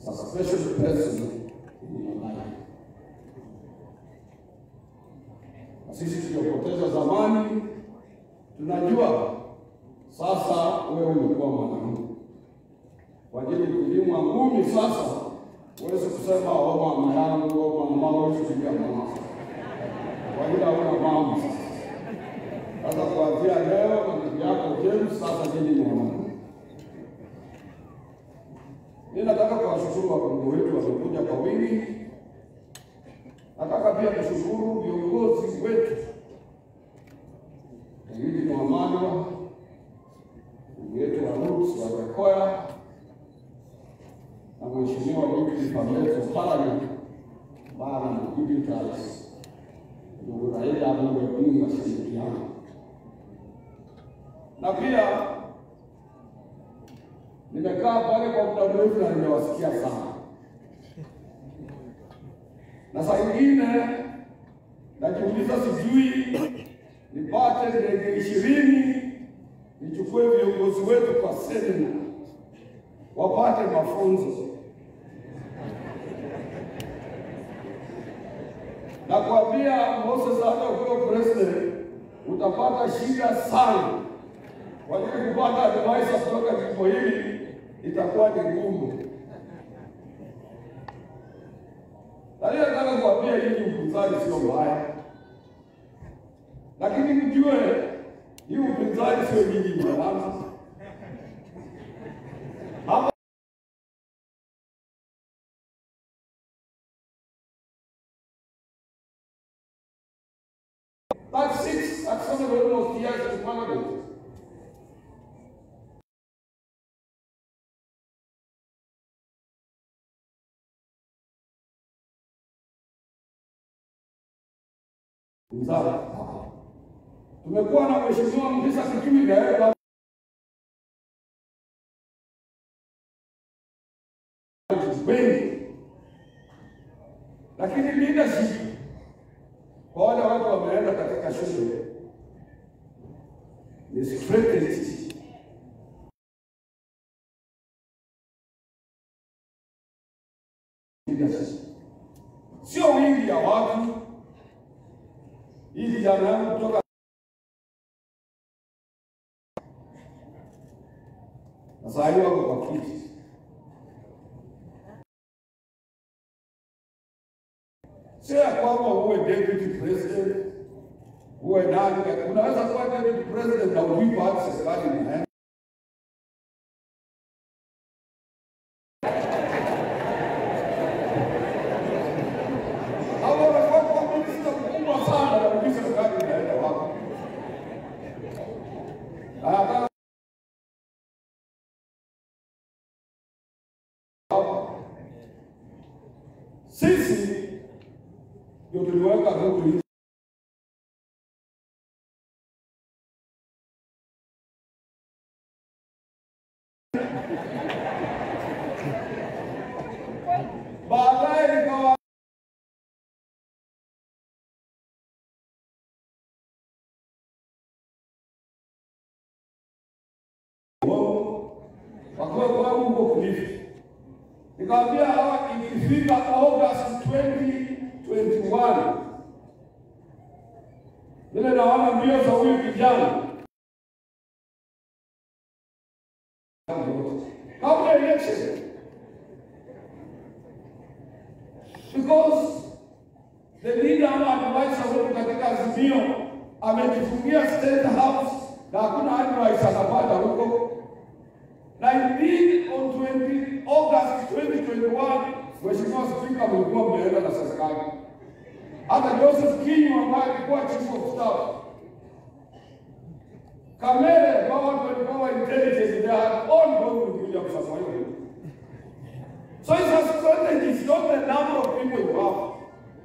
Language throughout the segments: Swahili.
is a special person in your life. Na sisi tuliopoteza zamani tunajua sasa wewe umekuwa mwanamke. Kwa ajili kulimwa ngumi sasa uweze kusema mama yangu mama wangu sio mama. Kwa hiyo hauna mama sasa. Sasa kuanzia leo na ndugu yako James sasa nini ni mama. Ninataka kuwashukuru wabunge wetu waliokuja kwa wingi. Nataka pia kushukuru viongozi wetu. Ili ni Amani wetu wa Roots wa Rekoya na mheshimiwa Wetangula Oparanya bana mkubwa taasisi. Ndio raia amepinga shirikiano. Na pia nimekaa pale kwa muda mrefu na nimewasikia sana. Na saa nyingine najiuliza sijui nipate ndege 20 nichukue viongozi wetu kwa semina wapate mafunzo. Na kuambia Moses hata ukiwa president utapata shida sana. Kwa hiyo kupata advice kutoka jimbo hili itakuwa ni ngumu. Lakini nataka kuambia hili upinzani sio mbaya. Lakini mjue hii upinzani sio nyinyi mwanangu. Hapa that's 7 almost years in parliament. Mzala. Tumekuwa na mheshimiwa Mkisa Kitui na wengi. Lakini leadership kwa wale watu wameenda katika shule ni strategy. Sio wingi ya watu. Hii jana kutoka sasa hiyo wako kwa kiti. Sio kwamba uwe deputy president, uwe nani, unaweza kuwa deputy president na ulipo hata serikali na sisi ndio tuliweka huko hivi. Baadaye nikawa kwa huko kulifi. Nikamwambia hawa ikifika August 2021 nile naona mbio za huyu kijana kabla election, because the leader advisor wetu katika Azimio amejifungia State House na hakuna advice anapata huko. Na indeed on August 2021, Mheshimiwa Spika mlikuwa mmeenda na serikali. Hata Joseph Kinyu ambaye alikuwa chief of staff, Kamere, power intelligence, they are all going to William Samoei. So it's a strategy, it's not the number of people you have.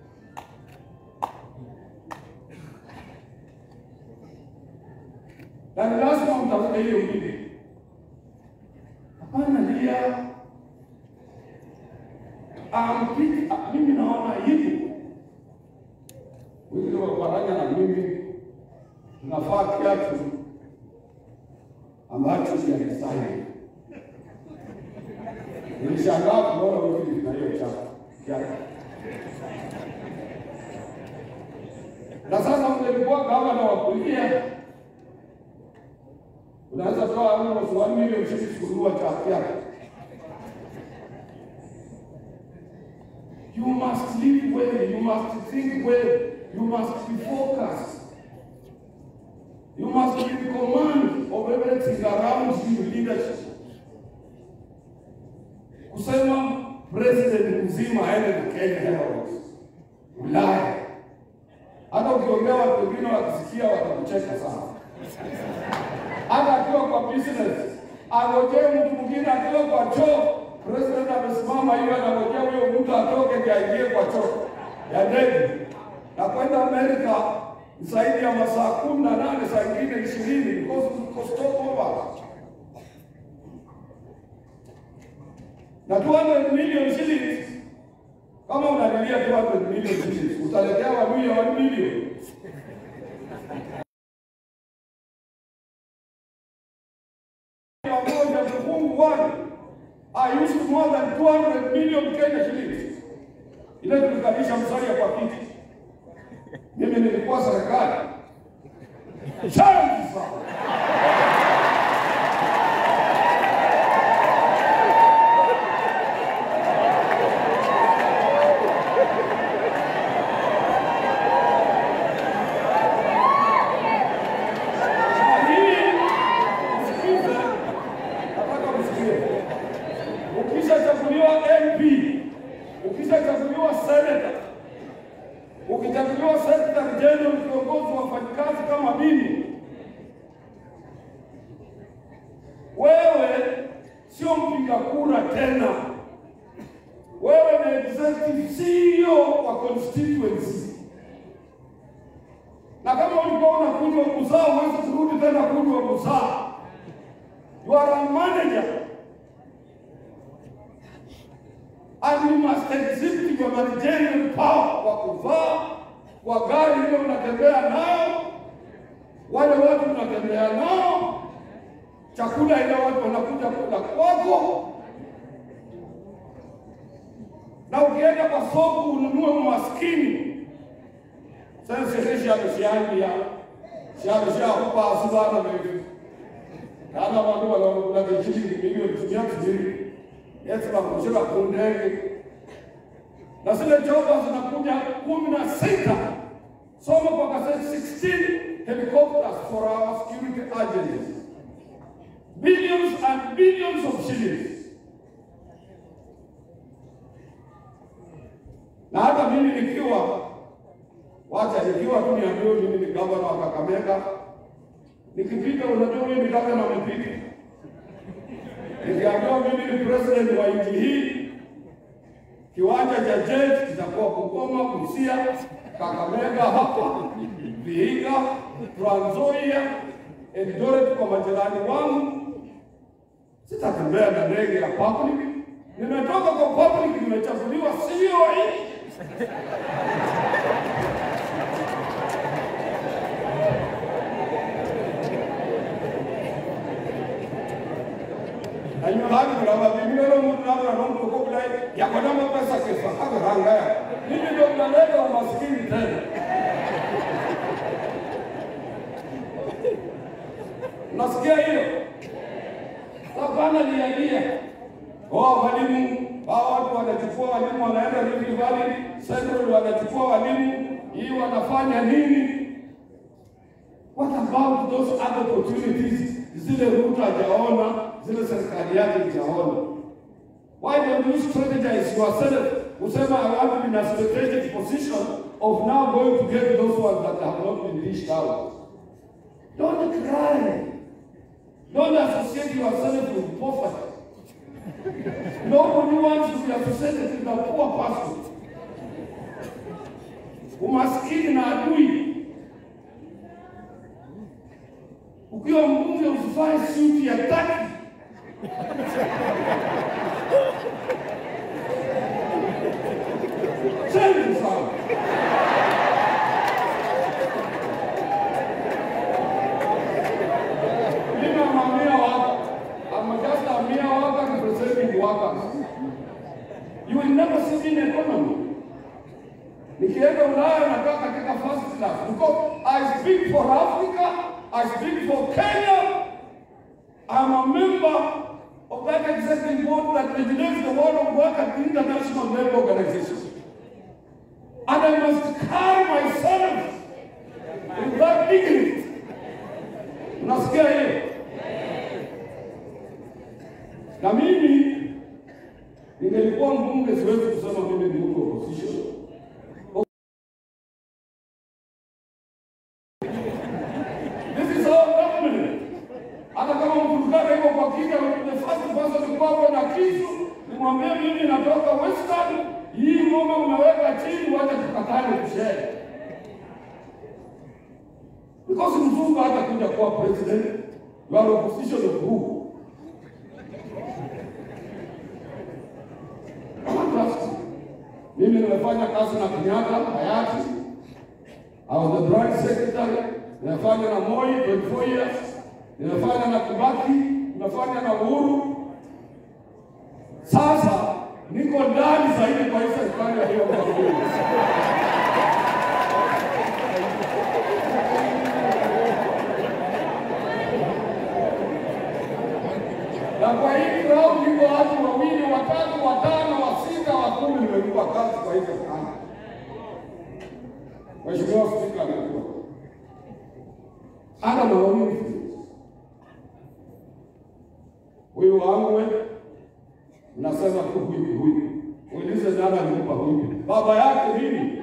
Na lazima mtafute hiyo mbili. Hapana ndia mimi naona hivi. Wengine Oparanya na mimi tunafaa kiatu ambacho ni sahihi. Nilishangaa kuona wiki na hiyo chapa. Na sasa mlikuwa kama na wakulia. Unaweza toa hapo swali milioni sisi kununua chapa yake. You must live well, you must think well, you must be focused. You must be in command of everything around you, leadership. Kusema president mzima aende na Kenya Airways Ulaya. Hata ukiongea watu wengine wakisikia watakucheka sana. Hata akiwa kwa business, angojee mtu mwingine akiwa kwa choo, president amesimama hivi anangojea huyo mtu atoke ndio aingie kwa choo ya ndege. Na kwenda Amerika zaidi ya masaa 18 saa nyingine 20 because stop over. Na 200 million shillings, kama unalilia 200 million shillings, utaletea wapi ya 1 million? I used more than 200 million Kenya shillings. Ile tulikalisha msalia kwa kiti. Mimi nilikuwa serikali. Challenge sana. Ukichaguliwa senator, ukichaguliwa secretary general, kiongozi wa wafanyakazi kama mimi, wewe sio mpiga kura tena. Wewe ni executive CEO wa constituency. Na kama ulikuwa unakunywa kuzaa, huwezi kurudi tena kunywa kuzaa. You are a manager. And you must exhibit your managerial power kwa kuvaa, kwa gari ile unatembea nao, wale watu unatembea nao, chakula ile watu wanakuja kula kwako. Na ukienda kwa soko ununue umaskini. Sasa sisi ameshiangia, sisi hapa asubana mimi. Kama watu wanakula shilingi milioni 100. Yesu anakushika kundege. Na zile chopa zinakuja 16. Soma kwa kaseti 16 helicopters for our security agencies. Billions and billions of shillings. Na hata mimi nikiwa tu niambiwa mimi ni gavana wa Kakamega. Nikipita unajua mimi ni gavana wa Mpigi. Nikiambiwa mimi ni president wa nchi hii, kiwanja cha jet kitakuwa Bungoma, Busia, Kakamega hapa, Vihiga, Trans Nzoia, Eldoret kwa majirani wangu. Sitatembea na ndege ya public. Nimetoka kwa public, nimechaguliwa CEO. Ayo hadi kuna mimi leo mtu na mambo kwa kula ya kwa namba pesa kesa hata ranga. Mimi ndio naleta umaskini tena. Nasikia hiyo. Hapana niambia. Walimu, watu wanachukua walimu wanaenda Rift Valley, Central wanachukua walimu, hii wanafanya nini? What about those other opportunities? Zile ruta hajaona, zile serikali yake hajaona. Why don't you strategize yourself? Usema I want to be in a strategic position of now going to get those ones that have not been reached out. Don't cry. Don't associate yourself with poverty. Nobody wants to be associated with a poor person. Umaskini na adui. Ukiwa mbunge usivae suti ya taki. Sema sana. Mimi namwambia watu, I'm just a mere worker representing workers. You will never see me in economy. Nikienda Ulaya nakaa katika first class. Because I speak for Africa, I speak for Kenya. I'm a member of that executive board that regulates the world of work at the International Labour Organization. And I must carry myself with that dignity. Unasikia hiyo? Na mimi ningelikuwa mbunge, siwezi kusema mimi ni mtu opposition. This is our government. Hata kama mtukana hivyo kwa kika, the first person kwa na kisu, nimwambie mimi natoka Western, hii ngombe umeweka chini, wacha tukatane kushare. Because mzungu hata kuja kuwa president, you are opposition of who? Mimi nimefanya kazi na Kenyatta hayati. I was the branch secretary. Nimefanya na Moi 24 years. Nimefanya na Kibaki, nimefanya na Uhuru. Sasa niko ndani zaidi kwa hii serikali ya hiyo kampuni. Na kwa hii crowd niko watu wawili, watatu, watano, wasita, wakumi nimekuwa kazi kwa hii serikali. Mheshimiwa Spika amekuwa. Ana maoni huyu wangu nasema tu huyu. Ulize nani alimpa huyu. Baba yake mimi.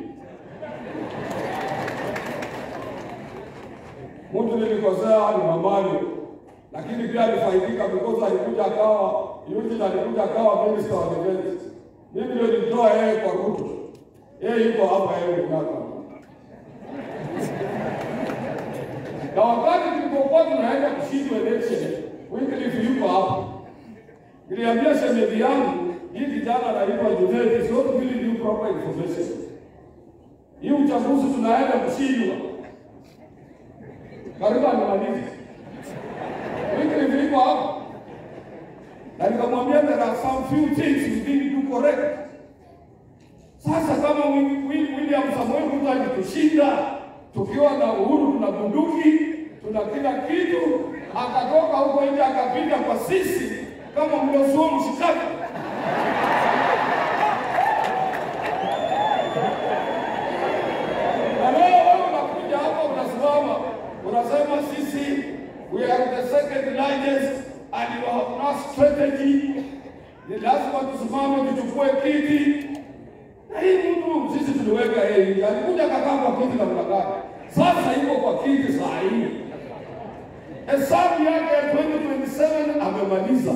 Mtu nilikosea ni mamani. Lakini pia alifaidika because alikuja akawa minister wa defense. Mimi ndio nilitoa yeye kwa Ruto. Yeye yuko hapa yeye mkaka. Na wakati tulipokuwa tunaenda kushindwa election, Wycliffe yuko hapa. Niliambia shemeji yangu, hii kijana anaitwa Junet, is not giving you proper information. Hii uchaguzi tunaenda kushindwa. Karibu nimalize. Wycliffe yuko hapa. Na nikamwambia there are some few things you didn't do correct. Sasa kama William Samoei Ruto alitushinda, tukiwa na uhuru, tuna bunduki, tuna kila kitu, akatoka huko nje akapita kwa sisi kama mliosuo mshikaki. Na leo unakuja hapa unasema sisi we are the second largest and you have no strategy. Ni lazima tusimame tuchukue kiti. Na hii mtu sisi tuliweka yeye, alikuja kakaa kwa kiti na mlagani. Sasa yuko kwa kiti saa hii. Hesabu yake ya 2027 amemaliza.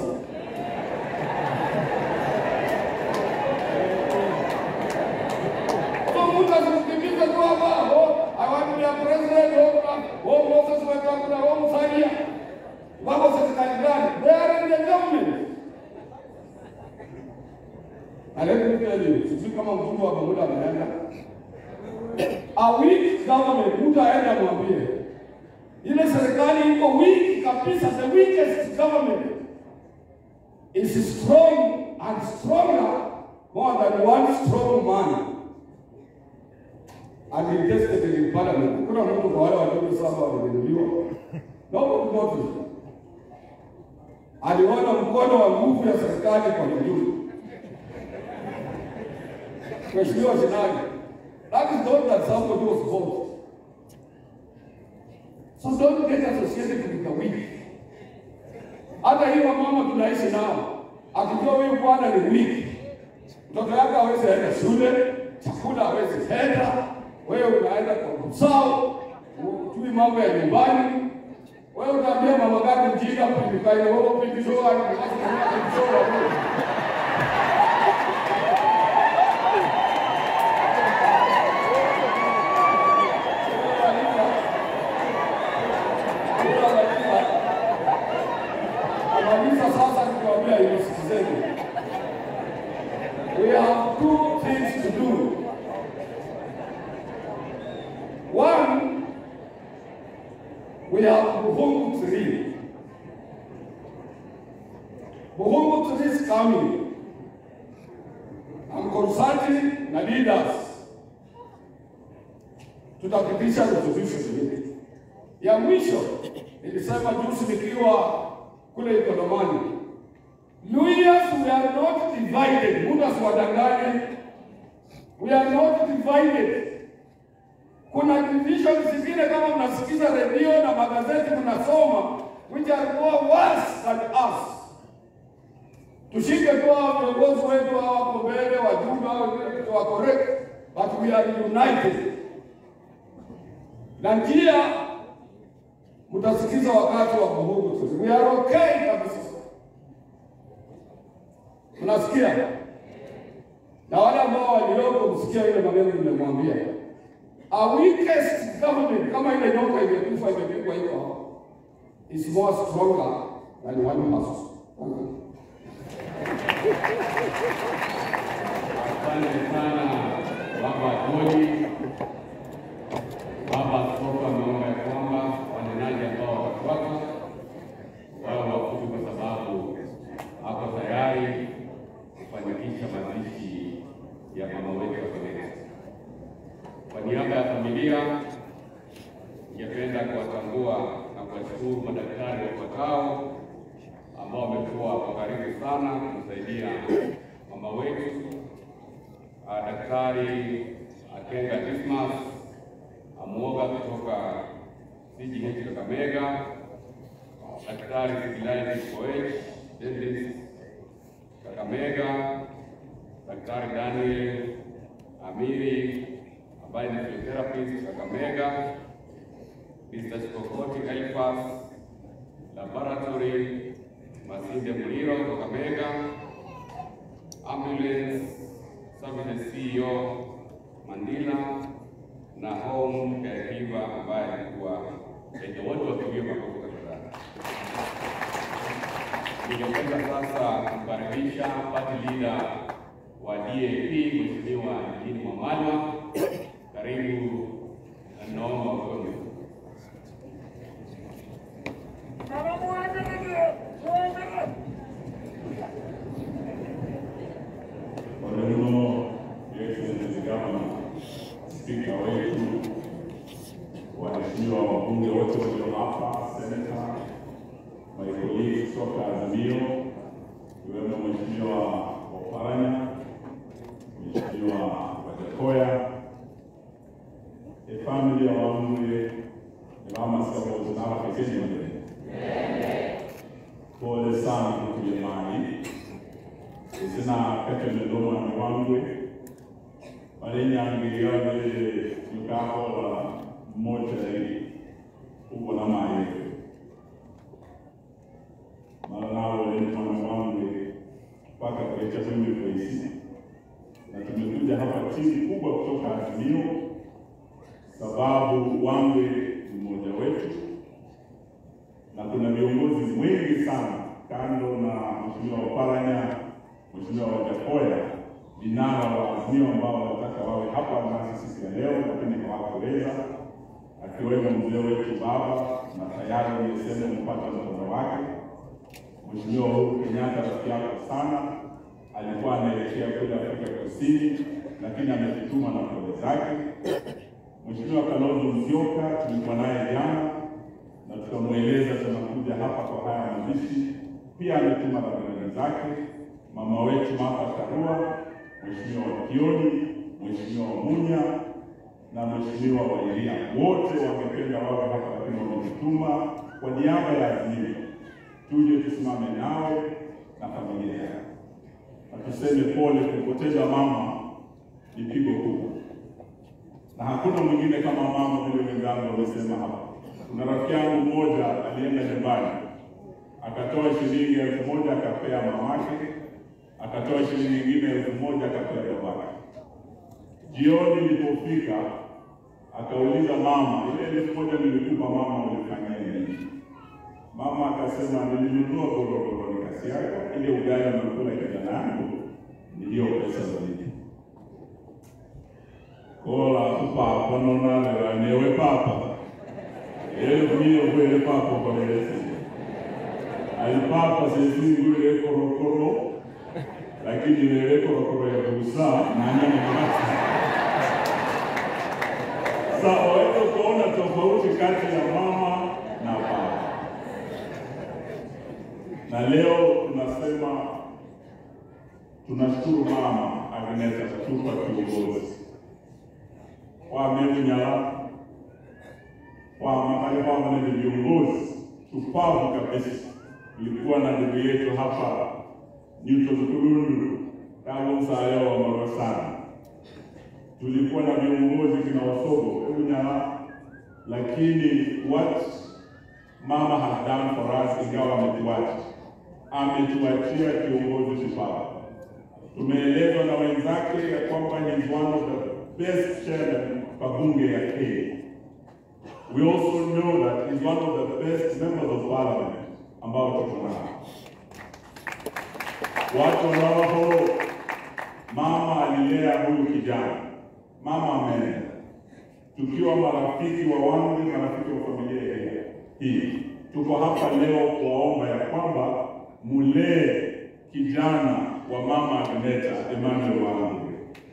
Kwa mtu asikimbiza tu hapa, I want to be a president, Moses Wetangula, Musalia. Wako serikali gani? They are in the government. Sisi kama mtu wa pamoja ameenda. A weak government, mtu aenda mwambie. Ile serikali iko weak kabisa, the weakest government is strong and stronger more than one strong man. And he tested in parliament. Kuna mtu kwa wale watoto saba walinuliwa. Nobody noticed. Aliona mkono wa nguvu ya serikali kwa juu. Mheshimiwa Shinagi, that is not that somebody was called. So don't get associated with the weak. Hata hiyo mama tunaishi nao, akijua huyu bwana ni weak, mtoto yake hawezi enda shule, chakula hawezi enda, wewe unaenda kwa msao, ujui mambo ya nyumbani, wewe utaambia mama gani mjinga kupika ile wewe pindisho wako, pindisho wako. We have two things to do. One, we have Buhungu 3. Buhungu 3 is coming. consulting na leaders tutapitisha resolution hii. Ya mwisho nilisema juzi nikiwa kule Ikolomani, Luias, we are not divided. Mungu asiwadanganye. We are not divided. Kuna division zingine kama mnasikiza redio na magazeti mnasoma, which are more worse than us. Tushike kwa viongozi wetu hapo mbele, wajumbe hao ndio wa correct, but we are united. Na njia mtasikiza wakati wa Mungu. We are okay kabisa. Unasikia? Na wale ambao walioko msikia ile maneno nimemwambia. A weakest government kama ile nyoka imekufa imepigwa hiyo is more stronger than one person. Asante sana Baba Tony. Baba Soka ameomba ya kwamba wanenaji ambao watafuata wao wafupi kwa sababu hapo tayari kufanikisha mazishi ya mama wetu wa Kenya. Kwa niaba ya familia, ningependa kuwatambua na kuwashukuru madaktari wafuatao ambao wamekuwa kwa karibu sana kumsaidia mama wetu. Daktari Akenga Dismas Amuoga kutoka CGH Kakamega, Daktari Sibilai Koech Dentist Kakamega, Daktari Daniel Amiri ambaye ni physiotherapist Kakamega, Mr. Chikokoti Kaipas Laboratory Masinde Muliro Kakamega, Ambulance Services CEO Mandila na home caregiver ambaye alikuwa wote wakiwa makofi kadhaa. Ningependa sasa kukaribisha party leader wa DAP Mheshimiwa Jini Mwamalwa. Karibu na naomba uone. Spika wetu, waheshimiwa wabunge wote walio hapa, seneta, maikoli kutoka Azimio, iwemo Mheshimiwa Oparanya, Mheshimiwa Wetangula, familia wangu na mama sababu tunao Kenya. Pole sana kwa jamani. Sina kati mdomo na wangu walinyangilia vile mkao la mmoja hivi huko na maji. Mara nao ni mwana wangu mpaka kwa chakula kwa hizi. Na tumekuja hapa timu kubwa kutoka Azimio sababu wangu ni mmoja wetu. Na kuna viongozi wengi sana kando na Mheshimiwa Oparanya, Mheshimiwa Wetangula, vinara wa Azimio ambao wanataka wawe hapa nasi siku ya leo, lakini hawakuweza, akiwemo mzee wetu baba na tayari nimesema mpaka mtoto wake Mheshimiwa Kenyatta, rafiki yako sana, alikuwa anaelekea kule Afrika Kusini lakini amejituma na pole zake. Mheshimiwa Kalonzo Musyoka tulikuwa naye jana na tukamweleza tunakuja hapa kwa haya mazishi, pia ametuma rambirambi zake. Mama wetu Martha Karua, Mheshimiwa Kioni, Mheshimiwa Munya na Mheshimiwa Wairia, wote wamependa wawe hapa lakini wametuma kwa niaba ya Azimio tuje tusimame nawe na familia yako. Na tuseme pole, kupoteza mama ni pigo kubwa. Na hakuna mwingine kama mama vile wenzangu wamesema hapa. Kuna rafiki yangu mmoja alienda nyumbani, akatoa shilingi 1000 akapea mamake, akatoa shilingi nyingine 1000 akapea babake. Jioni ilipofika akauliza mama, ile 1000 nilikupa mama ulifanya nini? Mama akasema nilinunua gorogoro nikasiaga ile ugali na kula kijana yangu ndio pesa zaidi. Kola papa nona la newe papa. Mio kwele papa kwa Yesu. Alipapa sisi ngule korokoro lakini ile korokoro ya Musa na nyanya. Sasa waweze kuona tofauti kati ya mama na baba. Na leo tunasema tunashukuru mama Agneta kutupa kiongozi. Wameunyala kwa mahali kwamba ni viongozi tupavu kabisa. Ilikuwa na ndugu yetu hapa Newton Kurundu kama msaada wa Morosana. Tulikuwa na viongozi kina Wasogo Unyala, lakini what mama has done for us ingawa ametuachia kiongozi shupavu. Tumeelezwa na wenzake ya kwamba he is one of the best chairmen kwa bunge ya Kenya. We also know that he is one of the best members of parliament ambao tuko nao. Watu wanao mama alilea huyu kijana. Mama ameenda. Tukiwa marafiki wa wangu, marafiki wa familia hii. Tuko hapa leo kuwaomba ya kwamba mulee kijana wa mama Agneta Emmanuel wangu.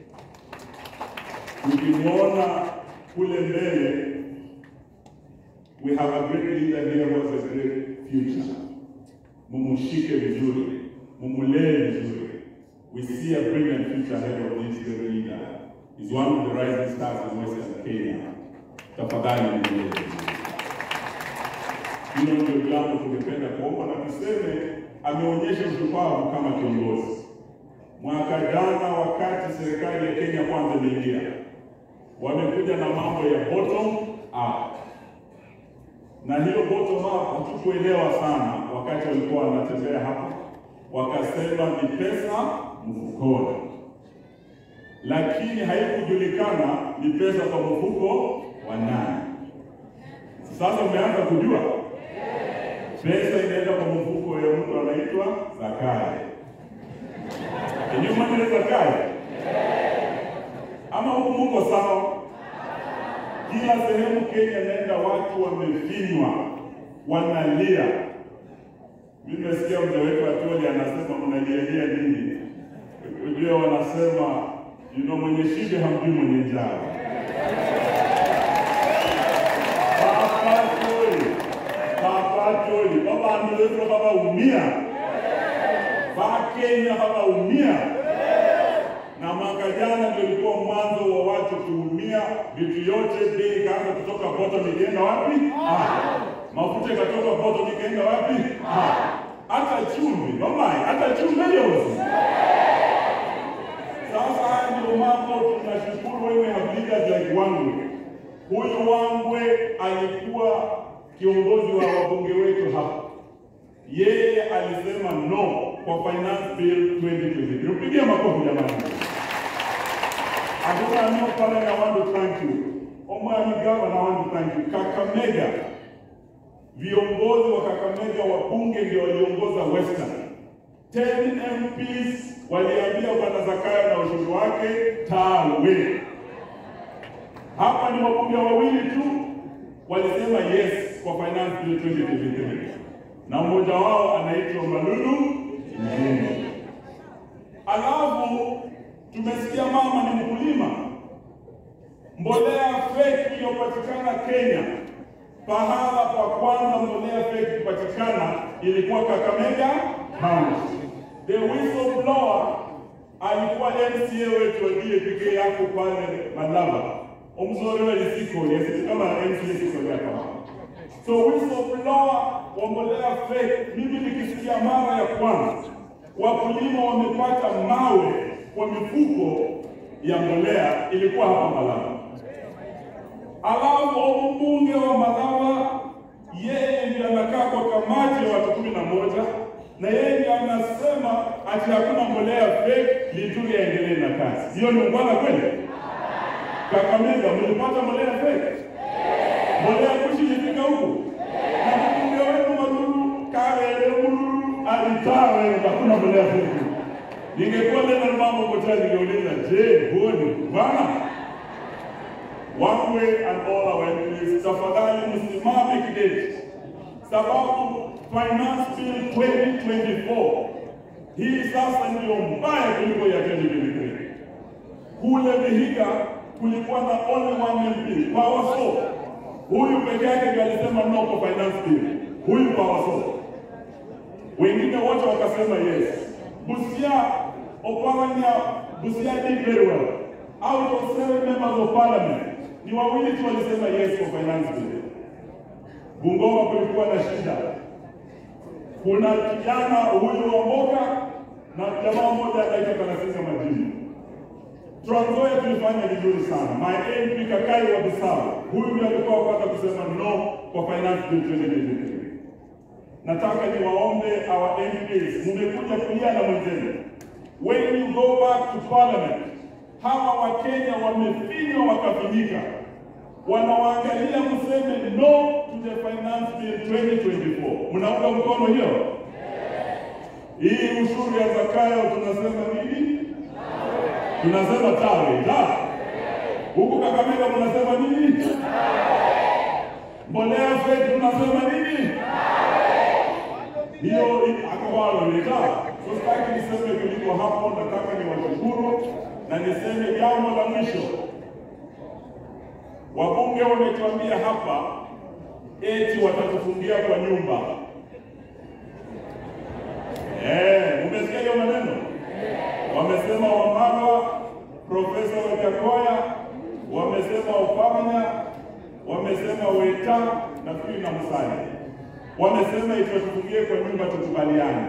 Ukimwona kule mbele, we have a great leader here who has a great future. Mumushike vizuri, mumulee vizuri. We see a brilliant future ahead of this great leader. He's one of the rising stars in Western Kenya. Tafadhali mumulee vizuri. Hilo ndio jambo tungependa kuomba na tuseme ameonyesha ushupavu kama kiongozi. Mwaka jana wakati serikali ya Kenya Kwanza iliingia, wamekuja na mambo ya bottom up. Na hiyo bottom up hatukuelewa sana wakati walikuwa wanatembea hapa. Wakasema ni pesa mfukoni. Lakini haikujulikana ni pesa kwa mfuko wa nani. Sasa umeanza kujua. Pesa inaenda kwa mfuko ya mtu anaitwa Zakaria. Ni mwana Zakaria. Ama huko mko sawa? Kila sehemu Kenya naenda watu wamefinywa, wanalia. Mimi nasikia mzee wetu Atoli anasema mnalia nini? Ndio wanasema mwenye shibe hamjui mwenye njaa. Baba ndio baba umia. Kenya baba umia. Na mwaka jana ndio ilikuwa mwanzo wa watu kuumia, vitu yote bei kaanza kutoka bottom ikaenda wapi? Mafuta ikatoka bottom ikaenda wapi? Hata chumvi, mama, hata chumvi yote. Sasa ndio mambo tunashukuru wewe leaders like Wangwe. Huyu Wangwe alikuwa kiongozi wa wabunge wetu hapa. Yeye alisema no kwa finance bill 2023. Upigie makofi jamani. Oparanya, I want to thank you. Omwami Governor, I want to thank you. Kakamega, viongozi wa Kakamega wabunge ndio waliongoza Western. 10 MPs waliambia Bwana Zakaria na ushuru wake tawe. Hapa ni wabunge wawili tu walisema yes kwa finance bill 2023. Na mmoja wao anaitwa Malulu Mjini. Alafu tumesikia mama ni mkulima. Mbolea fake iliyopatikana Kenya, pahala pa kwanza mbolea fake kupatikana ilikuwa Kakamega County. The whistleblower alikuwa MCA wetu wa DPK yako pale Malaba. Omzore wa lisiko, yesi kama MCA siko hapa. So whistleblower wa mbolea fake, mimi nikisikia mara ya kwanza wakulima wamepata mawe kwa mifuko ya mbolea ilikuwa hapa Malaba. Alafu mbunge wa Malaba yeye ndiye anakaa kwa kamati ya watu 11 na yeye ndiye anasema ati hakuna mbolea fake, Lituri aendelee na kazi. Hiyo ni ungwana kweli? Kakamega mlipata mbolea fake? Mbolea kushi ilifika huku? Na mbunge wetu Malulu Karele Mululu alitawe hakuna mbolea fake. Ningekuwa leo mambo kwa ningeuliza, je, huoni bwana? One way and all our MPs, tafadhali msimame kidete. Sababu finance bill 2024 hii sasa ndio mbaya kuliko ya 2023. Kule Vihiga kulikuwa na only one MP, Powerso. Huyu peke yake ndiye alisema no kwa finance bill. Huyu Powerso. Wengine wote wakasema yes. Busia, Oparanya, Busia did very well. Out of 7 members of parliament, ni wawili tu walisema yes kwa finance bill. Bungoma kulikuwa na shida. Kuna kijana huyu wa Mboka na jamaa mmoja anaitwa Kanasinga Majini. Trans Nzoia tulifanya vizuri sana. My MP Kakai wa Bisau, huyu ndiye alikuwa kwanza kusema no kwa finance bill 2023. Nataka niwaombe our MPs, mmekuja kulia na mwenzenu. When you go back to parliament, hawa Wakenya wamefinywa wakafinyika. Wanawaangalia mseme no to the finance bill 2024. Mnaunga mkono hiyo? Hii ushuru ya Zakayo tunasema nini? Tunasema tawe. Huku Kakamega mnasema nini? Mbolea fake tunasema nini? Hiyo akawalo nita. Sitaki niseme kuliko hapo, nataka niwashukuru na niseme jambo la mwisho. Wabunge wametuambia hapa eti watatufungia kwa nyumba. Umesikia hiyo maneno? Wamesema Wamalwa, Profesa Wetangula, wamesema Oparanya, wamesema Weta na fikiri na Musali. Wamesema itatufungie kwa nyumba tukubaliane.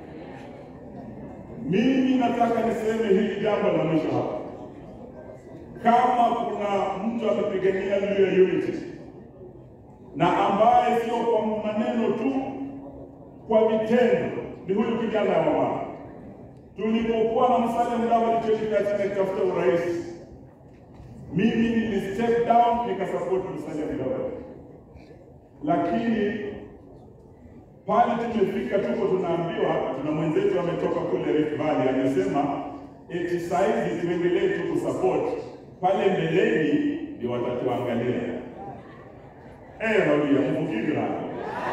Mimi nataka niseme hili jambo la mwisho hapa. Kama kuna mtu amepigania hiyo unity na ambaye sio kwa maneno tu, kwa vitendo, ni huyu kijana wa mama. Tulipokuwa na Musalia Mudavadi nikitafuta urais, mimi nilistep down nikasupport Musalia Mudavadi. Lakini pale tumefika tuko tunaambiwa, tuna mwenzetu ametoka kule Rift Valley amesema eti saizi tuendelee tu kusupport, pale mbeleni ndio watatuangalia. Rabia, mfukiri hapo.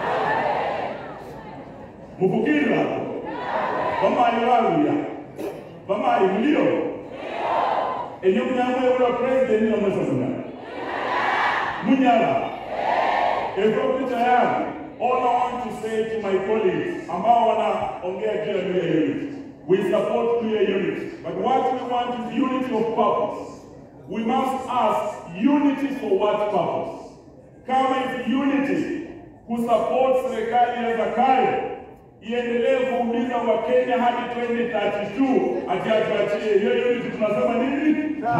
Mfukiri hapo. Kama aliwaruya. Kama alimlio. Enyo mnyamwe ule president ni mwesa sana. Munyala. Eko picha yangu. All I want to say to my colleagues ambao wanaongea juu ya clear unity. We support clear unity. But what we want is unity of purpose. We must ask unity for what purpose? Kama is unity kusupport serikali ya Zakayo iendelee kuumiza Wakenya hadi 2032 atiachie hiyo unity, tunasema nini?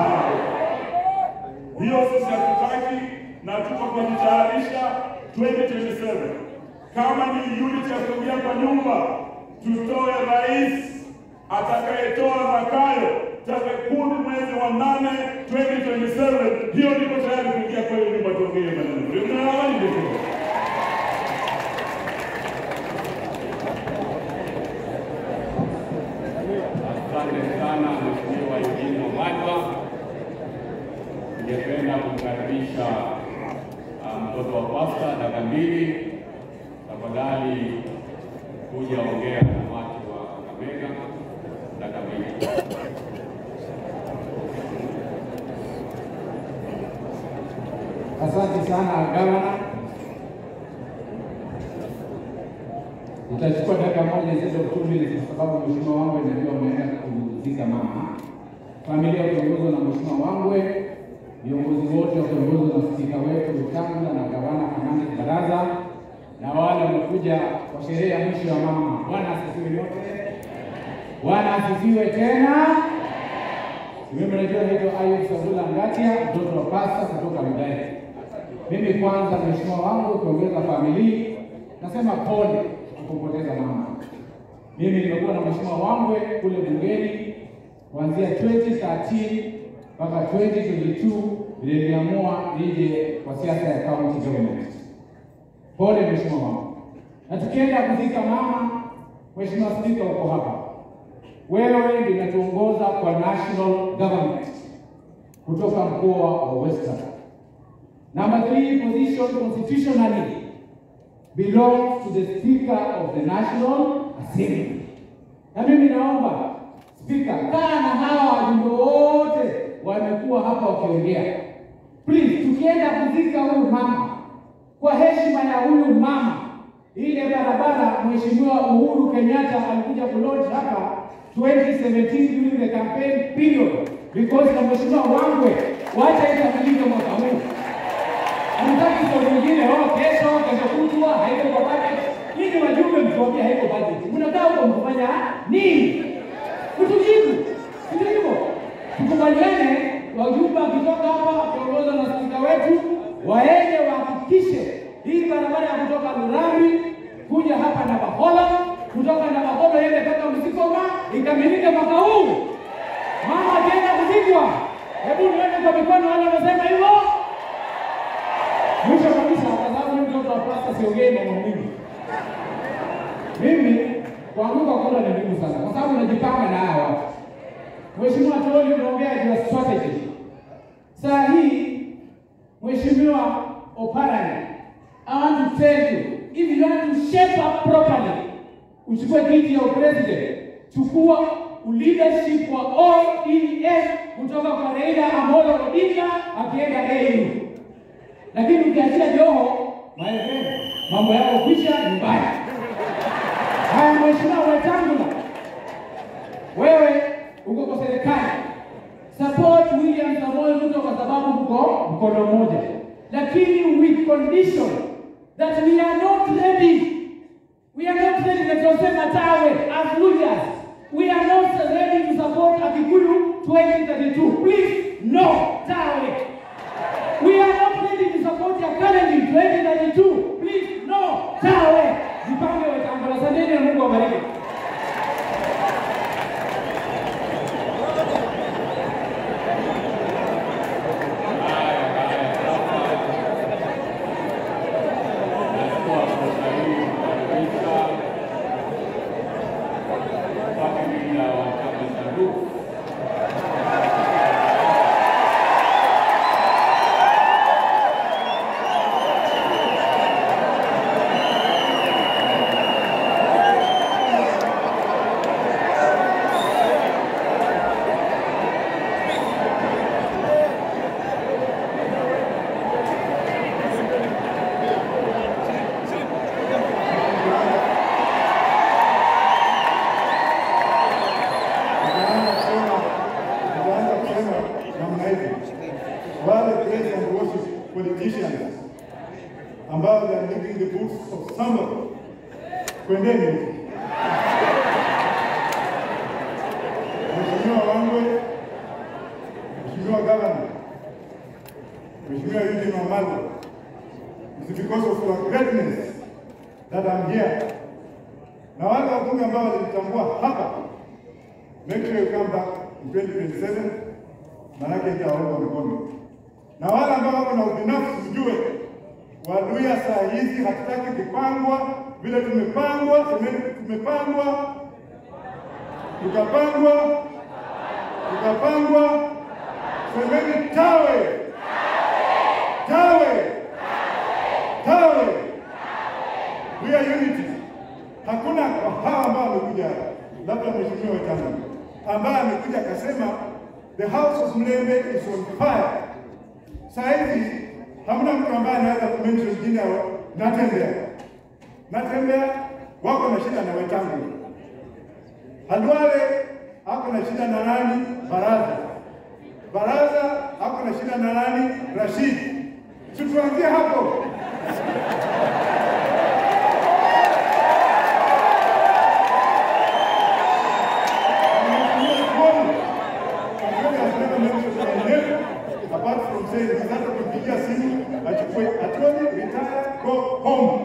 Hiyo sisi hatutaki na tuko kujitayarisha 2027. Kama ni unity ya kuingia kwa nyumba, tutoe rais atakayetoa Zakayo tarehe 10 mwezi wa 8 2027. Hiyo niko tayari kuingia kwa hiyo nyumba tuongee maneno. Asante sana Mheshimiwa Eugene Wamalwa. Ningependa kumkaribisha mtoto wa pasta dada mbili, tafadhali kuja ongea na watu wa Kakamega. Dada mbili. Asante sana gavana. Nitachukua dakika moja hizo 2 minutes kwa sababu mheshimiwa wangu anajua ameenda kuzika mama. Familia ikiongozwa na mheshimiwa wangu, viongozi wote wakiongozwa na spika wetu Wetangula na gavana Kamani Baraza, na wale wamekuja kwa sherehe ya mwisho ya mama. Bwana asifiwe yote. Bwana asifiwe tena. Mimi najua naitwa Ayub Sabula Ngatia, mtoto wa pasta kutoka Mudai. Mimi kwanza mheshimiwa wangu kuongeza familia, nasema pole kupoteza mama. Mimi nimekuwa na mheshimiwa wangu kule bungeni kuanzia 2013 mpaka 2022 niliamua nije kwa siasa ya county government. Pole mheshimiwa wangu. Na tukienda kuzika mama, mheshimiwa spika uko hapa. Wewe ndiye unatuongoza kwa national government kutoka mkoa wa Western. Number 3 position constitutionally belongs to the Speaker of the National Assembly. Na mimi naomba Speaker, kaa na hawa wajumbe wote wakiongea. Please, tukienda kuzika huyu mama, kwa heshima ya huyu mama, ile barabara Mheshimiwa Uhuru Kenyatta alikuja kulaunch hapa 2017 during the campaign period, because na Mheshimiwa Wangwe wacha ikamilike mwaka huu. Hamtaki kwa mwingine kesho kutwa haiko kwa budget. Hii wajumbe mtuambia haiko budget. Mnakaa huko mkufanya nini? Kutujibu. Ndio hivyo. Tukubaliane wajumbe wakitoka hapa kuongozwa na spika wetu waende wahakikishe hii barabara ya kutoka Lurambi kuja hapa na Bahola, kutoka na Bahola ile mpaka Msikoma ikamilike mwaka huu. Mama tena kuzikwa. Hebu nione kwa mikono wale wanasema hivyo. Mwisho kabisa, kwa sababu mimi mtoto wa pasta siongei mambo mengi. Mimi kuanguka kura ni muhimu sana, kwa sababu najipanga na hawa watu. Mheshimiwa Toli unaongea juu ya strategy. Saa hii Mheshimiwa Oparanya, I want to tell you, if you want to shape up properly, uchukue kiti ya president, chukua leadership wa ODM kutoka kwa Raila Amolo Odinga akienda AU. Lakini ukiachia Joho, my friend, mambo yao kisha nyumbani. Haya, Mheshimiwa Wetangula, wewe uko kwa serikali, support William Samoei Ruto kwa sababu mko mkono mmoja, lakini with condition that we are not ready. We are not ready to tuseme tawe as Lulias. We are not ready to support Akikuyu 2032. Please, no tawe. We are not ready to support your Kalonji 2032. Please, no tawe. Jipange Wetangula, asanteni na Mungu awabariki. Politicians ambao they are making the boots of somebody. Kwendeni. Mheshimiwa Wangwe, Mheshimiwa Governor, Mheshimiwa Eugene Wamalwa, it's because of your greatness that I'm here. Na wale wabunge ambao walitambua hapa, make sure you come back in 2027, manake nitaomba mkono. Na wale ambao wako na ubinafsi mjue, Waluya saa hizi hatutaki kupangwa vile tumepangwa, tukapangwa, semeni tawe. We are unity. Hakuna hawa ambao wamekuja, labda Mheshimiwa Wetangula ambaye amekuja akasema the house of Mlembe is on fire. Saa hizi hamna mtu ambaye anaweza kumention jina Natembea wako na shida na Wetangula. Halwale ako na shida na nani? Baraza ako na shida na nani? Rashid. Tuanzie hapo. Apart from saying this, hata kupigia simu achukue atoni retire go home.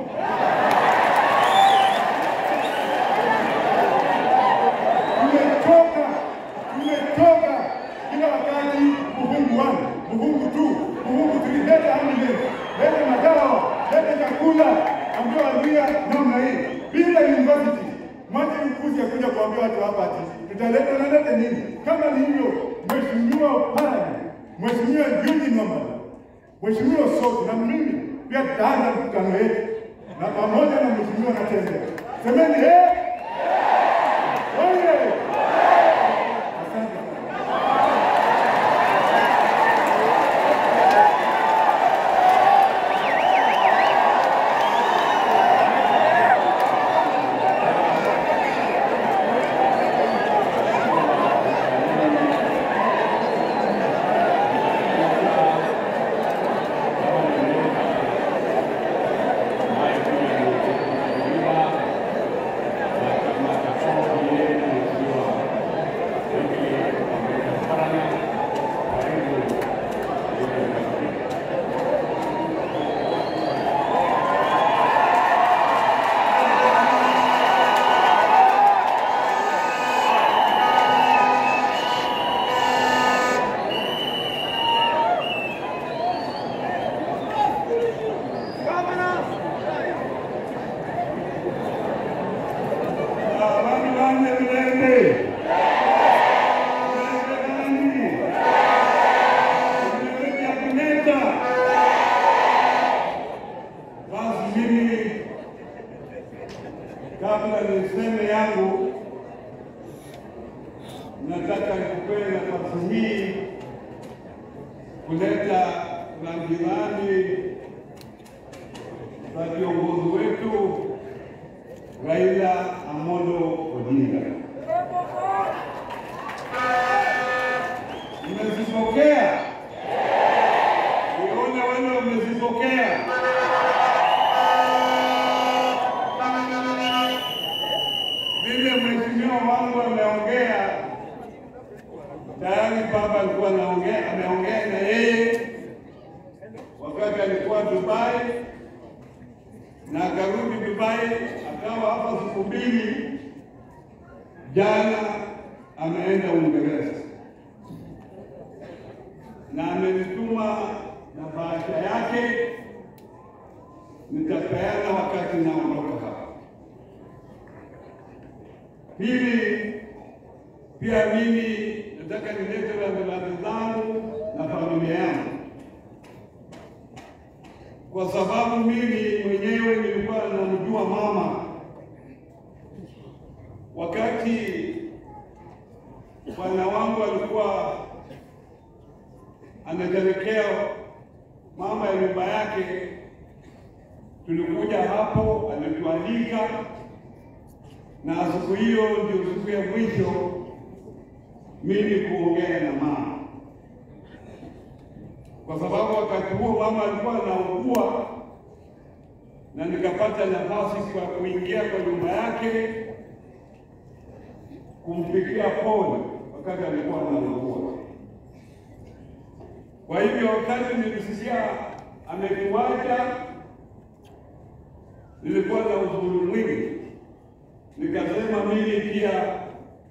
Tumetoka kila wakati Muhungu 1, Muhungu 2, Muhungu 3, leta ambulance, leta madawa, leta chakula, ambao walia namna hii bila university. Mmoja mkuzi akuja kuambia watu hapa ati tutaleta na leta nini? Kama ni hivyo, Mheshimiwa Oparanya, Mheshimiwa Eugene Wamalwa, Mheshimiwa Sote na mimi pia tutaanza mkutano wetu na pamoja na Mheshimiwa Natembea. Semeni oye! Asante. kabla niseme yangu, nataka nikupe nafasi hii kuleta rambirambi za kiongozi wetu Raila Amolo Odinga. Mmezipokea? Nione wale mmezipokea. Vile mheshimiwa wangu ameongea, tayari baba alikuwa ameongea na yeye wakati alikuwa Dubai, na akarudi Dubai, akawa hapa siku mbili. Jana ameenda Uingereza na amenituma na bahasha yake, nitapeana wakati naondoka hapa. Pili, pia mimi nataka nilete rambirambi zangu na familia yangu, kwa sababu mimi mwenyewe nilikuwa namjua mama wakati bwana wangu alikuwa anajelekea mama ya nyumba yake. Tulikuja hapo, alitualika, na siku hiyo ndio siku ya mwisho mimi kuongea na mama, kwa sababu wakati huo mama alikuwa anaugua, na nikapata nafasi kwa kuingia kwa nyumba yake kumpikia pole wakati alikuwa anaugua. Kwa hivyo wakati nilisikia ametuacha, nilikuwa na huzuni mwingi. Nikasema mimi pia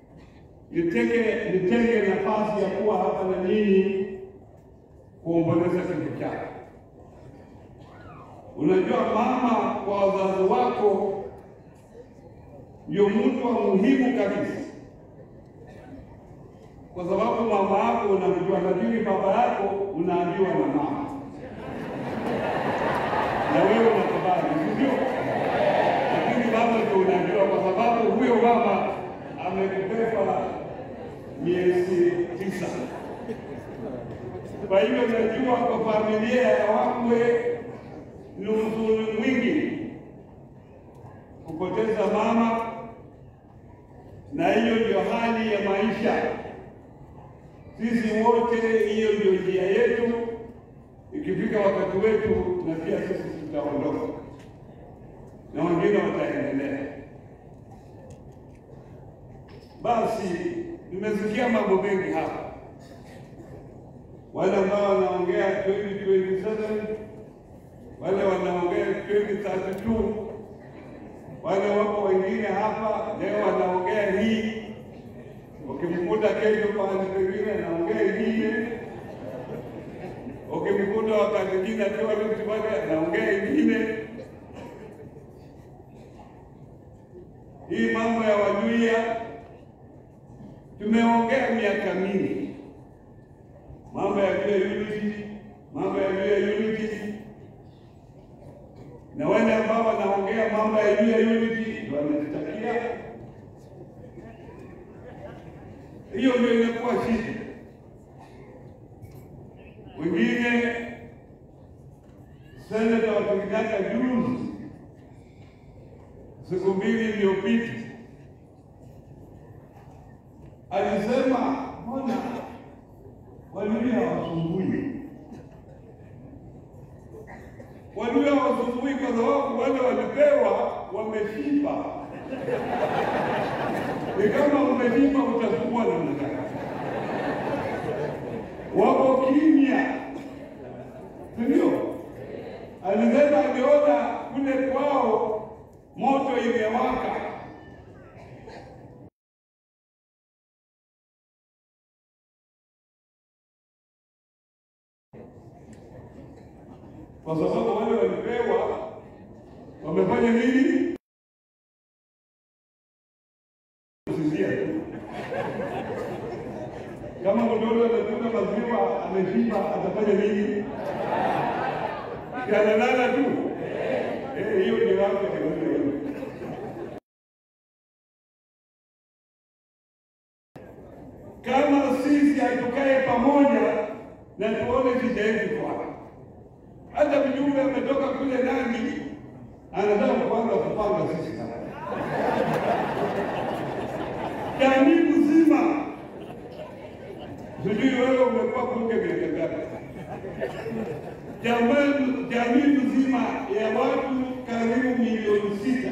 nitenge nafasi ya kuwa hapa na nyinyi kuomboleza kifo chake. Unajua, mama kwa wazazi wako ndio mtu wa muhimu kabisa, kwa sababu mama yako unamjua, lakini baba yako unaambiwa na mama, na wewe unakubali, ndio? Lakini baba ndio unaambiwa, kwa sababu huyo baba amekubeba miezi 9. Kwa hivyo najua kwa familia ya Wangwe ni huzuni mwingi kupoteza mama, na hiyo ndio hali ya maisha. Sisi wote hiyo ndio njia yetu. Ikifika wakati wetu, na pia sisi tutaondoka na wengine wataendelea. Basi nimesikia mambo mengi hapa, wale ambao wanaongea 2027, wale wanaongea 2032, wale wako wengine hapa leo wanaongea hii, ukimkuta kesho pahali pengine anaongea ingine, ukimkuta wakati mwingine akiwa mtu anaongea ingine. Hii mambo ya Wajuia tumeongea miaka mingi, mambo ya unity, mambo ya unity, na wale ambao wanaongea mambo ya unity wanajitakia. Hiyo ndio inakuwa shida. Wengine seneta wa Kenyatta juzi, siku mbili iliyopita, alisema mbona Waluhya hawasumbui? Waluhya hawasumbui kwa sababu wale walipewa wameshiba. Ni kama umeshiba utasumbua namna gani? Wako kimya, ndio? Alisema aliona kule kwao moto imewaka, kwa sababu wale walipewa wamefanya nini? Kama mtoto anatoka maziwa ameshiba, atafanya nini? Analala tu. Hiyo ndio wako. na tuone shida yetu kwa. Hata mjumbe ametoka kule Nandi anataka kupanga sisi hapa. Jamii mzima, sijui wewe umekuwa bunge miaka ngapi? Jamii mzima ya watu karibu milioni 6.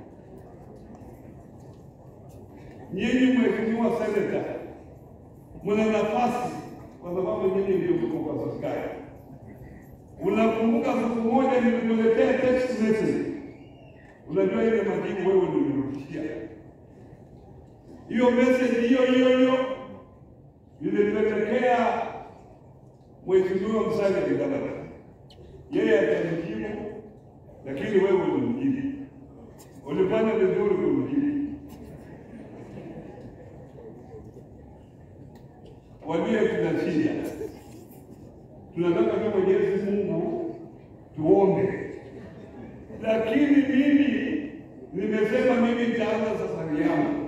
Nyinyi mheshimiwa seneta, mna nafasi kwa sababu nyinyi ndio mko kwa serikali. Unakumbuka siku moja nilikuletea text message. Unajua ile majibu wewe ndio ulirudishia. Hiyo message hiyo ilipelekea mheshimiwa Musalia Mudavadi. Yeye atajibu, lakini wewe ulimjibu. Ulifanya vizuri kumjibu. Walio tunashinda. Tunataka kwa Mwenyezi Mungu tuombe. Lakini mimi nimesema mimi nitaanza safari yangu.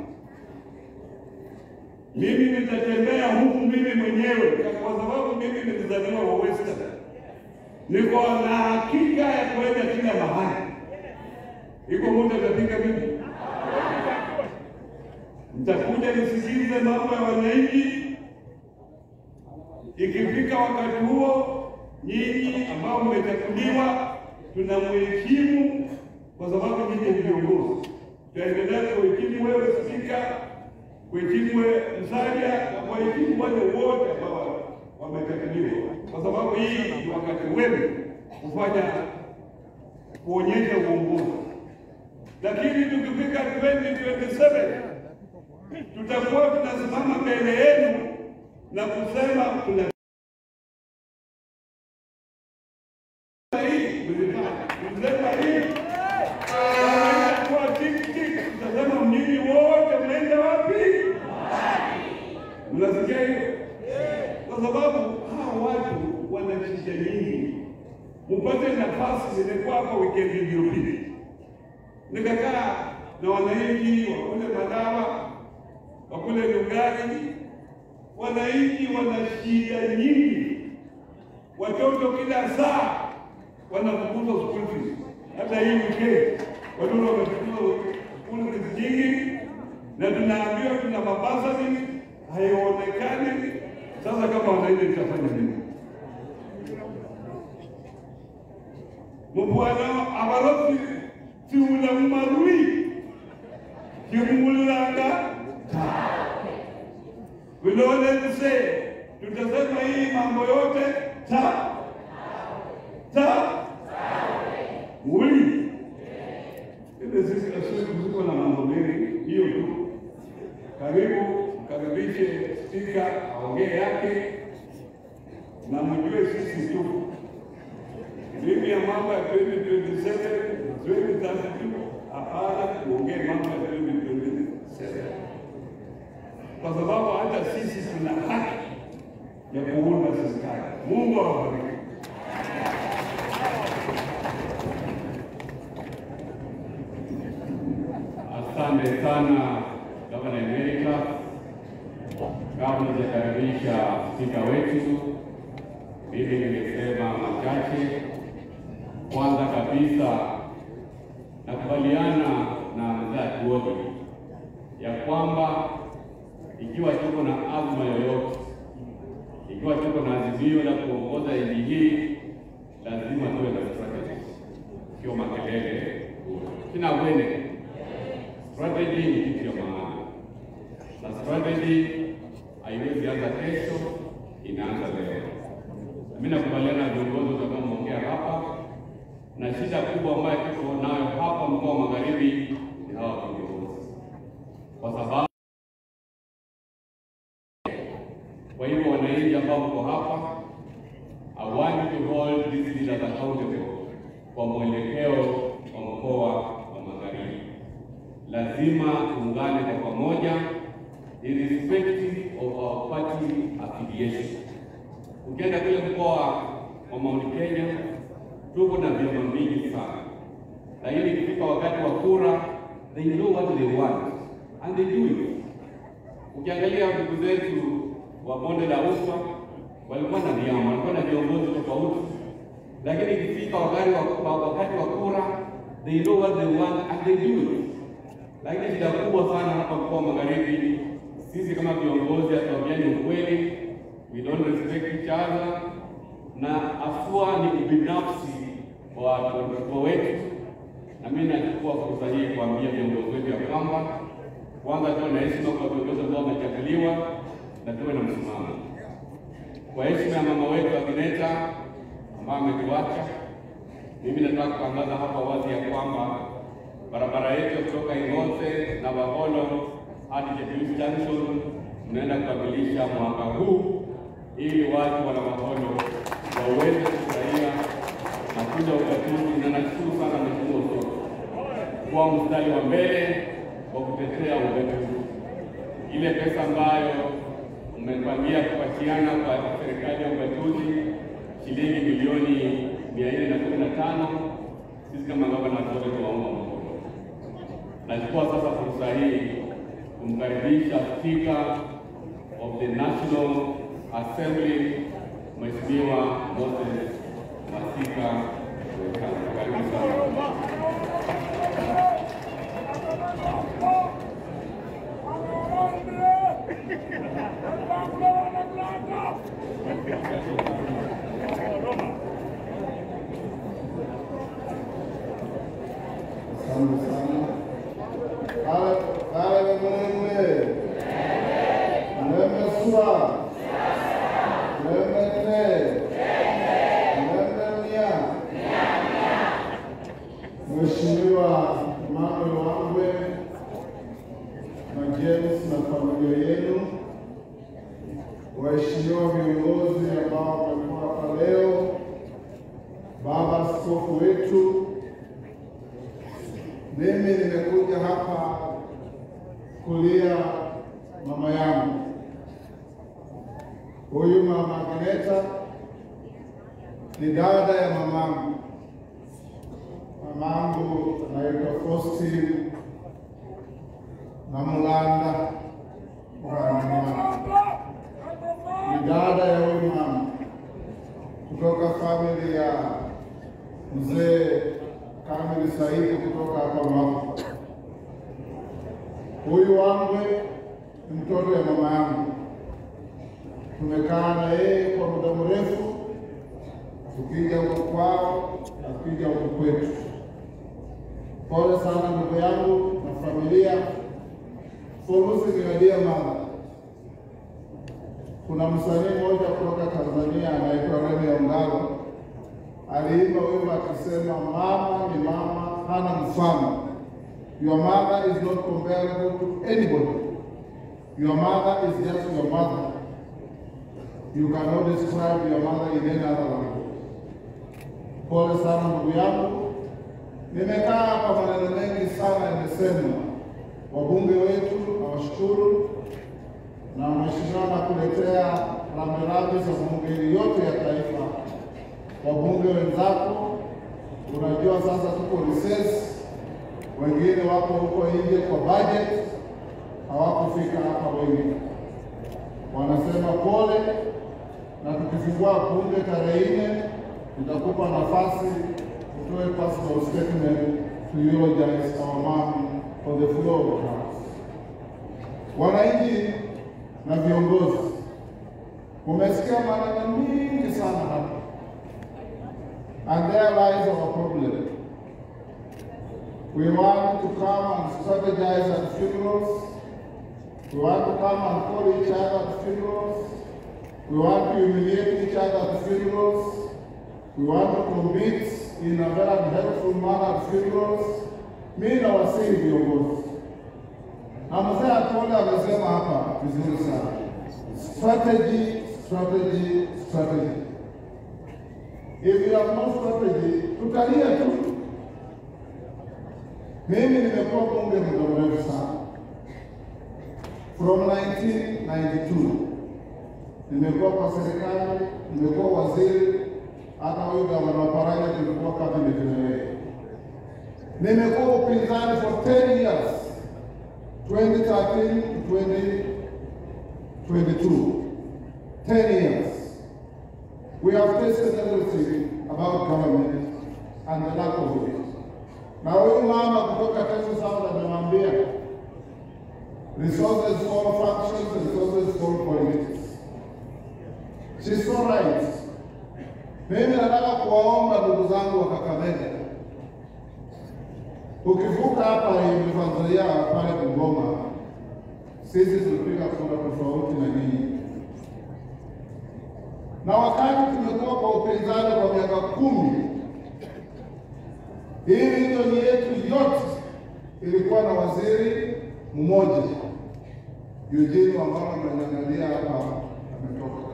Mimi nitatembea huku mimi mwenyewe kwa sababu mimi ni mzaliwa wa Western. Niko na hakika ya kwenda kila mahali. Iko mtu atapiga mimi. Nitakuja nisikilize mambo ya wananchi. Ikifika wakati huo, nyinyi ambao mmechaguliwa tunamheshimu kwa sababu nyinyi ni viongozi. Tutaendelea kuheshimu wewe Spika, kuheshimu Musalia na kuheshimu wale wote ambao wamechaguliwa, kwa sababu hii ni wakati wenu kuonyesha uongozi. Lakini tukifika 2027 tutakuwa tunasimama mbele yenu na kusema kuna tutasema mjini wote mnaenda wapi? Mnasikia hiyo? Kwa sababu hawa watu wana shida nyingi. Mpate nafasi. Nilikuwa hapa wikendi iliyopita, nikakaa na wananchi wa kule Madawa, wa kule Lugari. Wananchi wana shida nyingi. Watoto kila saa wanafukuzwa school fees. Hata hii weekend watoto wamefukuzwa school fees nyingi, na tunaambiwa tuna mabasari haionekani. Sasa kama wananchi tutafanya nini? Mbwana abarosi tiula marui kimulanga Wilole mse, tutasema hii mambo yote uli. Ile sisi tuko na mambo mengi hiyo tu. Karibishe Spika aongee yake na mjue sisi tu. Mimi ya mambo ya 2027, 2032, hapana kuongea mambo ya 2027. Kwa sababu hata sisi tuna haki ya kuunda serikali. Mungu awabariki. Asante sana Gavana Amerika. Kabla sijakaribisha spika wetu, mimi nimesema machache. Kwanza kabisa nakubaliana na mzee wote ya kwamba ikiwa tuko na azma yoyote, ikiwa tuko na azimio la kuongoza nchi hii, lazima tuwe na strategy, sio makelele. Sina wene. Strategy ni kitu ya maana, na strategy haiwezi anza kesho, inaanza leo. Mimi nakubaliana na viongozi watakaoongea hapa, na shida kubwa ambayo tuko nayo hapa mkoa wa Magharibi ni hawa viongozi, kwa sababu kwa hivyo wananchi ambao mko hapa, I want to hold these leaders accountable kwa mwelekeo wa mkoa wa Magharibi. Lazima tuungane kwa pamoja, irrespective of our party affiliation. Ukienda kule mkoa wa Mount Kenya, tuko na vyama vingi sana, lakini ikifika wakati wa kura, they know what they want and they do it. Ukiangalia ndugu zetu wa bonde la Ufa, walikuwa na vyama, walikuwa na viongozi tofauti, lakini ikifika wakati wa kura, they know what they want and they do it. Lakini shida kubwa sana hapa mkoa wa Magharibi, sisi kama viongozi hatuambiani ukweli, we don't respect each other, na afua ni ubinafsi kwa wetu. Na mimi nachukua fursa hii kuambia viongozi wetu ya kwamba kwanza tuwe na heshima kwa viongozi ambao wamechaguliwa na tuwe na msimamo. Kwa heshima ya mama wetu Agneta ambaye ametuacha, mimi nataka kutangaza hapa wazi ya kwamba barabara yetu kutoka Ingote na Baholo hadi Jejusi Junction tunaenda kukamilisha mwaka huu, ili watu wa Baholo waweze kufurahia na kuja ugatuzi. Na nashukuru sana Mheshimiwa Soto kwa mstari wa mbele wa kutetea ugatuzi. Ile pesa ambayo umepangia kupatiana kwa serikali ya ugatuzi, shilingi milioni 415, sisi kama gavana wote tunaomba mkono. Nachukua sasa fursa hii kumkaribisha Speaker of the National Assembly, Mheshimiwa Moses Masika. Karibu sana. Mheshimiwa Mama Wangwe na James na familia yenu, waheshimiwa viongozi ambao wamekuwa hapa leo, baba askofu wetu, mimi nimekuja hapa kulia mama yangu. Huyu mama Agneta ni dada ya mamangu. Mamangu anaitwa Faustin na Mulanda ni dada ya huyu mama kutoka familia ya mzee Kamili Saidi kutoka hapa Mwafu. Huyu Wangwe ni mtoto ya mama yangu. Tumekaa na yeye kwa muda mrefu, tukija huko kwao, tukija huko kwetu. Pole sana ndugu yangu na familia. Furusi niwadia mama. Kuna msanii mmoja kutoka Tanzania anaitwa Remi Ongalo, aliimba wimbo akisema mama ni mama, hana mfano. Your mother is not comparable to anybody. Your mother is just your mother. You cannot describe your mother in any other language. Pole sana ndugu yangu. Nimekaa hapa maneno mengi sana nimesema. Wabunge wetu nawashukuru, na mheshimiwa nakuletea rambirambi za bunge yote ya taifa. Wabunge wenzako, unajua sasa tuko recess, wengine wako huko nje kwa budget, hawakufika hapa wengi. Wanasema pole, na tukifungua bunge tarehe 4 nitakupa nafasi utoe personal statement to eulogize our mom on the floor of the house. Wananchi na viongozi, umesikia maneno mingi sana hapa, and there lies our problem. We want to come and strategize at funerals. We want to come and call each other at funerals. We want to humiliate each other at funerals. We want to compete in a very unhelpful manner at funerals. Mimi na wasihi viongozi. Na mzee Atole amesema hapa vizuri sana. Strategy, strategy, strategy. If you have no strategy, tutalia tu. Mimi nimekuwa bunge muda mrefu sana. From 1992. Nimekuwa kwa serikali, nimekuwa waziri, hata huyu gavana Oparanya tulikuwa cabinet na yeye. Nimekuwa upinzani for 10 years, 2013 to 2022. 10 years. We have tasted everything about government and the lack of it. Na huyu mama kutoka Texas South amemwambia resources for factions, resources for politics. She's so right. Mimi nataka kuwaomba ndugu zangu wa Kakamega, ukivuka hapa Mwanza pale Bungoma, sisi tulipiga kura tofauti na nyinyi. Na wakati tumekuwa kwa upinzani kwa miaka 10, hii region yetu yote ilikuwa na waziri mmoja. Eugene ambao mnaniangalia hapa ametoka.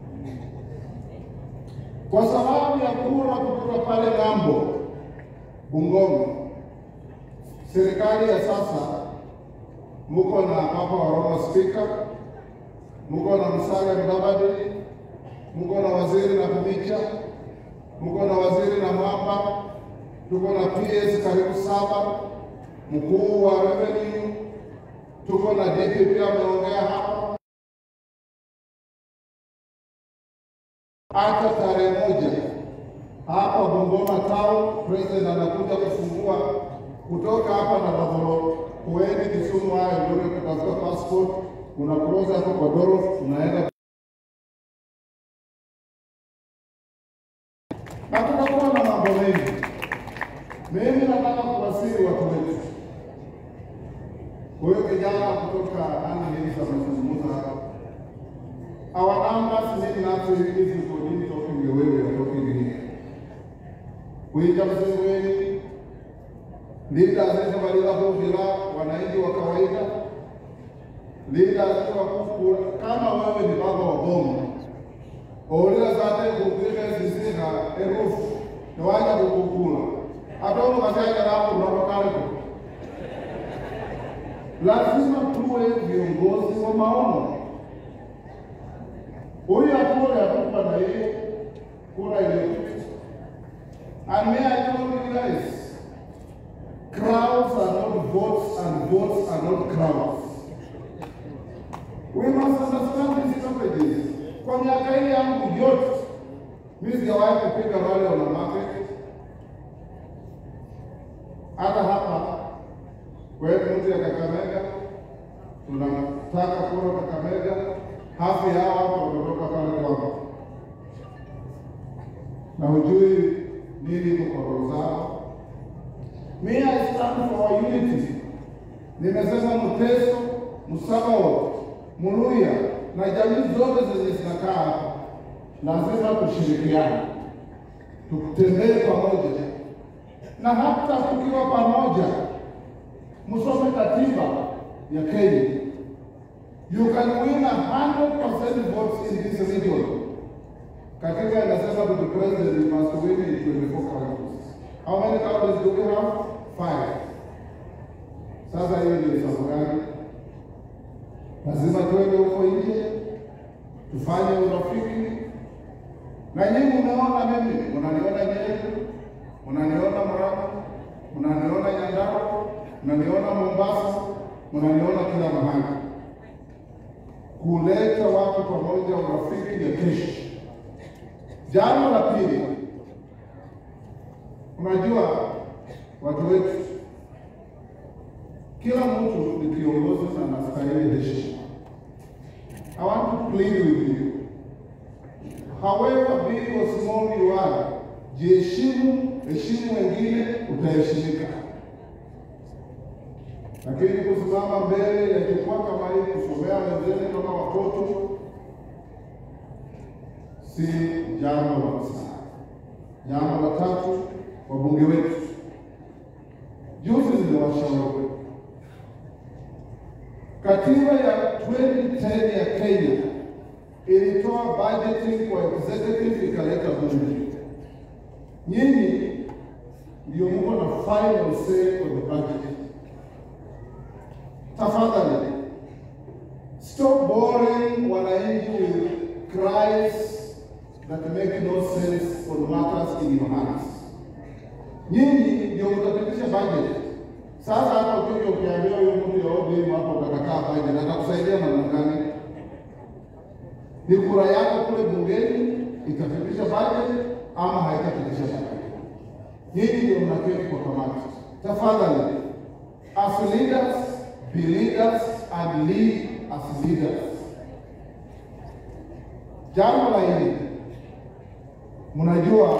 Kwa sababu ya kura kutoka pale Gambo, Bungoma, serikali ya sasa muko na Papa wa Roma Speaker, muko na Musalia Mudavadi, muko na waziri na Kumicha, muko na waziri na Mwamba, tuko na PS karibu 7, mkuu wa revenue, tuko na DPP ameongea hapa. Hata tarehe 1 hapa Bungoma town, president anakuja kufungua kutoka hapa na Baboro kuende Kisumu hayo ndio kutafuta passport, unakroza hapo kwa Dorof, unaenda. Na tunakuwa na mambo mengi. Mimi nataka kuwasili watu wetu. Huyo kijana kutoka Angelisa amezungumza hapa. Our numbers need not to increase for him talking the way we are talking here. Kuita msengweni, leaders zetu walila kufila, wananchi wa kawaida, leaders zetu wakufura, kama wewe ni baba wa bomu, Olila zate kukulisha sisi na erufu, ni waja kukukula. Hato mkasaya rafu unapokalipo. Lazima tuwe viongozi wa maono. Huyu atuwe atupa na yeye, kura ile. And may I tell you guys, crowds are not votes and votes are not crowds. We must understand these strategies. Kwa miaka hii yangu yote, mimi sijawahi kupiga wale wana market. Hata hapa, kwetu mtu ya Kakamega, tunataka kura Kakamega, hafi hawa hapa kutoka pale kwako. Na hujui nini mkoro zao. May I stand for our unity. Nimesema Mteso, Musabawa, Muluya, na jamii zote zenye zinakaa hapa, lazima tushirikiane, tutembee pamoja, na hata tukiwa pamoja, msome katiba ya Kenya. You can win 100% votes in this region. Katiba inasema to the president must win in 24 counties. How many counties do we have? 5. Sasa hiyo ni hesabu gani? Lazima tuende huko nje, tufanye urafiki. Na nyinyi mnaona mimi, mnaniona Nyeri, mnaniona Murang'a, mnaniona Nyandarua, mnaniona Mombasa, mnaniona kila mahali. Kuleta watu pamoja, urafiki ya kesho. Jambo la pili, unajua watu wetu, kila mtu ni kiongozi na anastahili heshima. I want to plead with you. However big or small you are, jiheshimu, heshimu wengine, utaheshimika. Lakini kusimama mbele ya jukwaa kama hili kusomea wenzeni kama watoto si jambo la msaada. Jambo la tatu, wabunge wetu, juzi niliwashauri katiba ya 2010 ya Kenya ilitoa budgeting kwa executive ikaleta bunge. Nyinyi ndio mko na final say on the budget. Tafadhali, stop boring wananchi with cries that make no sense on matters in your hands. Nyinyi ndio mtapitisha budget. Sasa hata ukiambia huyo mtu ya ODM hapo utakataa budget, atakusaidia namna gani? Ni kura yako kule bungeni, itapitisha budget ama haitapitisha budget. Hili ndio mnaketi kwa kamati. Tafadhali, as leaders, be leaders and lead as leaders. Jambo la hili, mnajua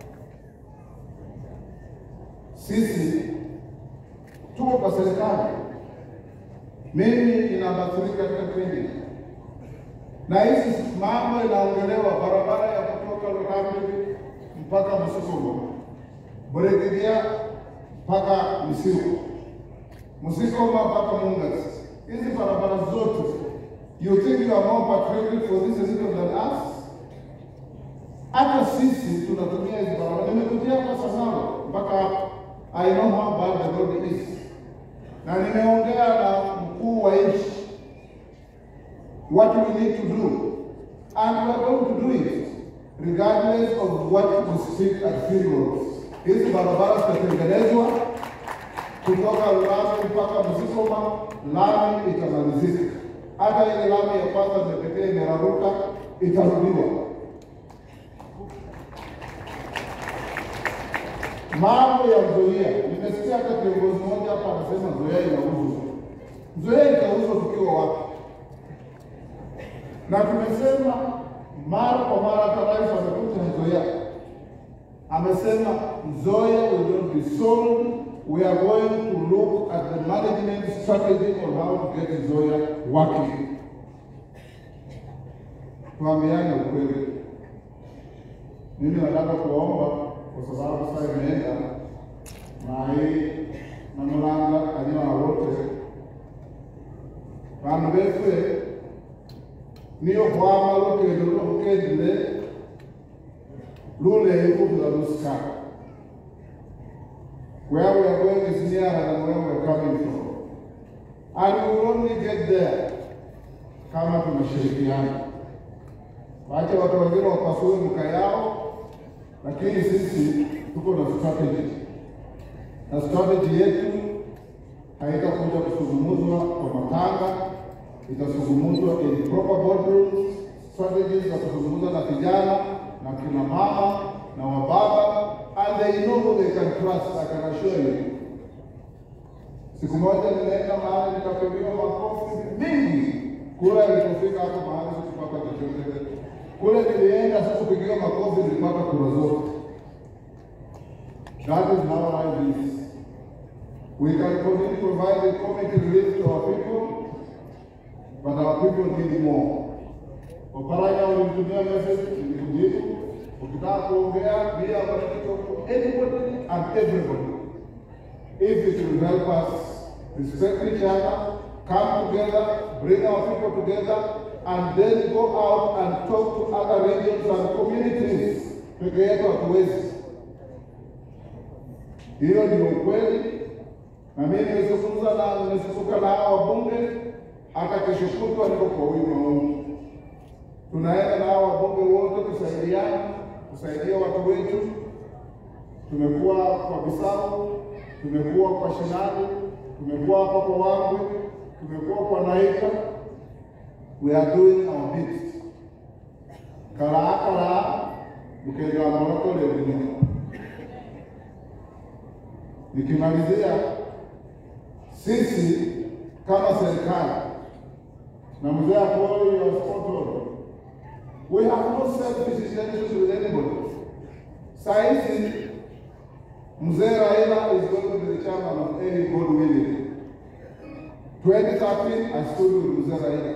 sisi tuko kwa serikali. Mimi ninabathirika katika kwenye. Na hizi mambo inaongelewa barabara ya kutoka Lurambi mpaka Musukumo, Boregidia mpaka Musikoma mpaka Mungas. Hizi barabara zote, you think you are more patriotic for this city than us? Hata sisi tunatumia hizi barabara. Nimekuja kwa sasa mpaka I know how bad the road is. Na nimeongea na mkuu wa nchi what we need to do, and we are going to do it regardless of what we speak at funerals. Hizi barabara zitatengenezwa kutoka Lurambi mpaka Musikoma, lami itamalizika. Hata ile lami ya kwanza pekee imeraruka itarudiwa. Mambo ya Nzoia, nimesikia hata kiongozi mmoja hapa anasema Nzoia inauzwa. Nzoia itauzwa tukiwa wapi? Na tumesema mara kwa mara, hata rais amekuja Nzoia amesema Nzoia will not be sold. We are going to look at the management strategy on how to get Nzoia working. Tuambiane ukweli. Mimi nataka kuomba kwa sababu sasa imeenda na hii na mlanga kanyo wote. Vanhu vefe niyo kwama lukendile lule ikuvila lusikaka. Where we are going is nearer than where we are coming from. And we will only get there kama tunashirikiana. Wacha watu wengine wapasue mka yao, lakini sisi tuko na strategy. Na strategy yetu haitakuja kuzungumzwa kwa matanga, itazungumzwa in proper boardrooms, strategies za kuzungumza na vijana na kina mama na wababa, and they know who they can trust. I can assure you. Siku moja nilienda mahali nikapigiwa makofi mingi kule nilipofika hapo mahali sikupata chochote. Kule nilienda sasa kupigiwa makofi nilipata kura zote. That is how life is. We can continue to provide a community relief to our people, but our people need more. Oparanya ulinitumia message nilikujibu. Ukitaka kuongea bila anybody and everybody. If it will help us respect each other, come together, bring our people together, and then go out and talk to other regions and communities. Peke yetu hatuwezi. Hiyo ni ukweli. Na mimi nimezungumza na wabunge, hata kesho kutwa niko kwa wima. Tunaenda na wabunge wote kusaidia watu wetu. Tumekuwa kwa Bisau, tumekuwa kwa Shinani, tumekuwa hapa kwa Wangwe, tumekuwa kwa Naika. We are doing our bit. Kala mkenda moroko leo. Nikimalizia, sisi kama serikali na mzee Apollo ya sponsor, we have no selfish intentions with anybody. Saizi Mzee Raila is going to be the chairman of any God willing. 2013, I stood with Mzee Raila.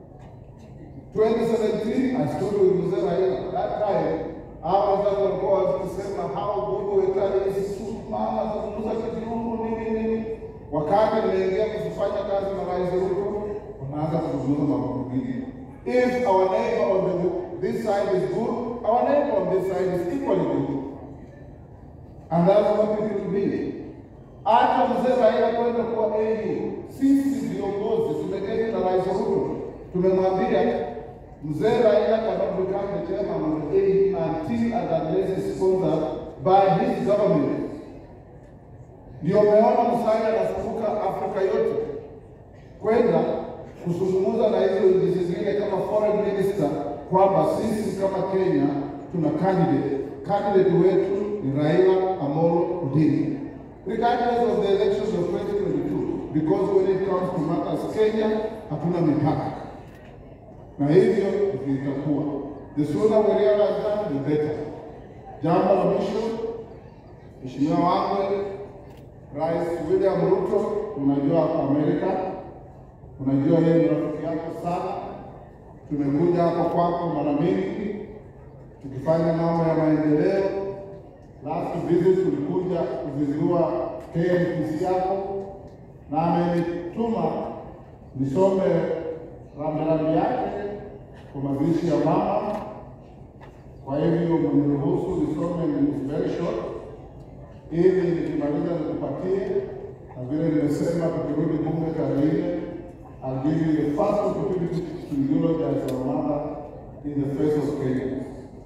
2017, I stood with Mzee Raila. That time, I was going to go and say how good Wetangula is mama kuzungumza Kirungu nini. Wakati niliingia kufanya kazi na Rais Ruto, tunaanza kuzungumza mambo mengine. If our neighbor on this side is good, our neighbor on this side is equally good. And that's what it will be. Hata Mzee Raila kwenda kwa AU, sisi viongozi tumeketi na Rais Ruto, tumemwambia Mzee Raila cannot become the chairman of the AU until and unless is sponsored by his government. Ndio umeona Musalia anazunguka Afrika yote kwenda kuzungumza na hizo nchi zingine kama foreign minister kwamba sisi kama Kenya tuna candidate wetu ni Raila Amolo Odinga, regardless of the elections of 2022, because when it comes to matters Kenya hatuna mipaka, na hivyo vitakuwa. The sooner we realize that, the better. Jambo la mwisho, Mheshimiwa wangu Rais William Ruto, unajua kwa Amerika, unajua yeye ni rafiki yako sana. Tumekuja hapa kwako mara mingi tukifanya mambo ya maendeleo. Last visit tulikuja kuzindua KMTC yako, na amenituma nisome rambirambi yake kwa mazishi ya mama. Kwa hivyo mniruhusu nisome, ni very short, ili nikimaliza nikupatie, na vile nimesema tukirudi bunge tarehe, I'll give you the first opportunity to eulogize our mother in the face of Kenyans.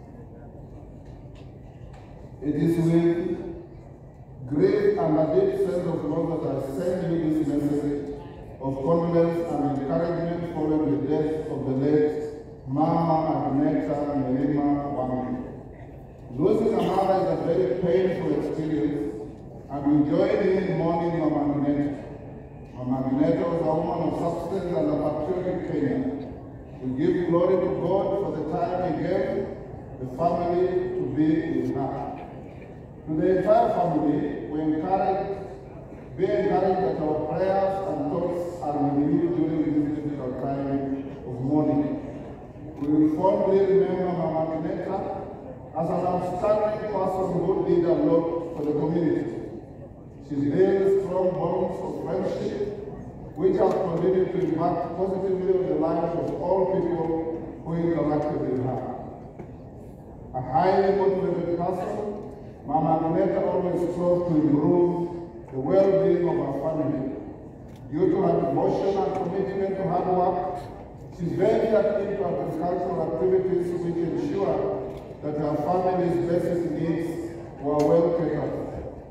It is with great and a deep sense of love that I send you this message of condolence and encouragement following the death of the late Mama Agneta Melima Wangi. Losing a mother is a very painful experience, and we join in mourning Mama Agneta. Mama Agneta was a woman of substance and a patriotic Kenyan. We give glory to God for the time He gave the family to be with her. To the entire family, be encouraged that our prayers and thoughts are with you during this difficult time of mourning. We will fondly remember Mama Agneta as an outstanding person who did a lot for the community. She built strong bonds of friendship, which have continued to impact positively on the lives of all people who interacted with her. A highly motivated person, Mama Agneta always strove to improve the well-being of her family. Due to her devotion and commitment to hard work, she's very active to agricultural activities which ensure that her family's basic needs were well catered for.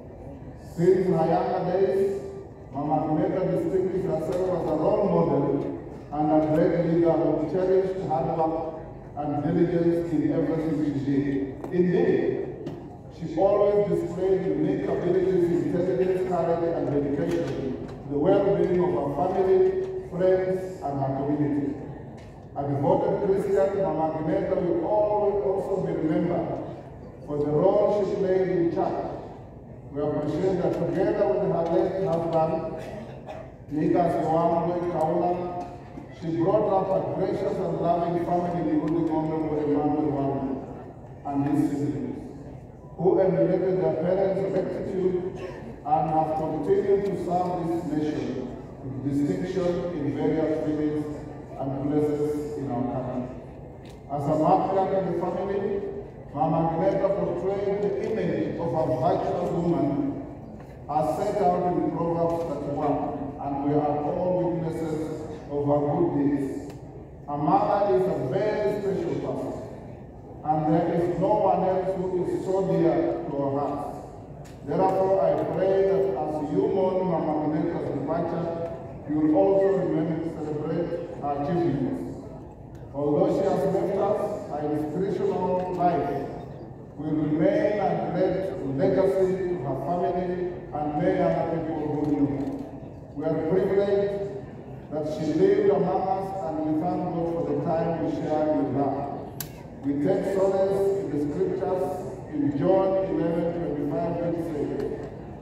Since her younger days, Mama Agneta distinguished herself as a role model and a great leader who cherished hard work and diligence in everything she did. Indeed, she always displayed unique abilities, intelligence, courage, and dedication to the well-being of her family, friends, and her community. A devoted Christian, Mama Agneta will always also be remembered for the role she played in church. We appreciate that together with her late husband, Nikas Yoamwe Kaula, she brought up a gracious and loving family, including Honorable Emmanuel Wang and his siblings, who emulated their parents' rectitude and have continued to serve this nation with distinction in various fields and places in our country. As a matriarch in the family, Mama Agneta portrayed the image of a virtuous woman as set out in Proverbs 31, and we are all witnesses of her good deeds. A mother is a very special person, and there is no one else who is so dear to our hearts. Therefore, I pray that as you mourn Mama Agneta's departure, you will also remember to celebrate her achievements. Although she has left us an inspirational life, will remain a great legacy to her family and many other people who knew. We are privileged that she lived among us, and we thank God for the time we shared with her. We take solace in the scriptures in John 11:25, which says,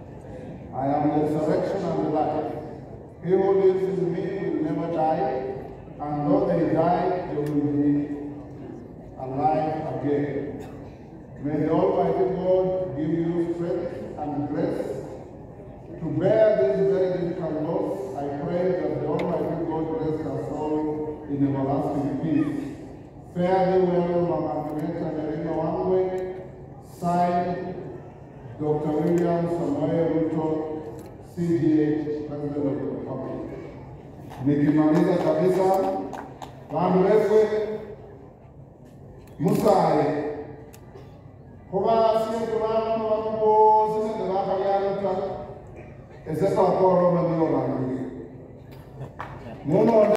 I am the resurrection and the life. He who lives in me will never die, and though they die, they will be alive again. May the Almighty God give you strength and grace to bear this very difficult loss. I pray that the Almighty God rest our soul in everlasting peace. Fare thee well, Mama Agneta Melima Wangwe, signed Dr. William Samoei Ruto, CDH, President of the Republic. Nikimaliza kabisa, vanhu vese musaye kuvasiye kuvana vakubosi nedevakayaruta esekakoro maniyo vanhu muno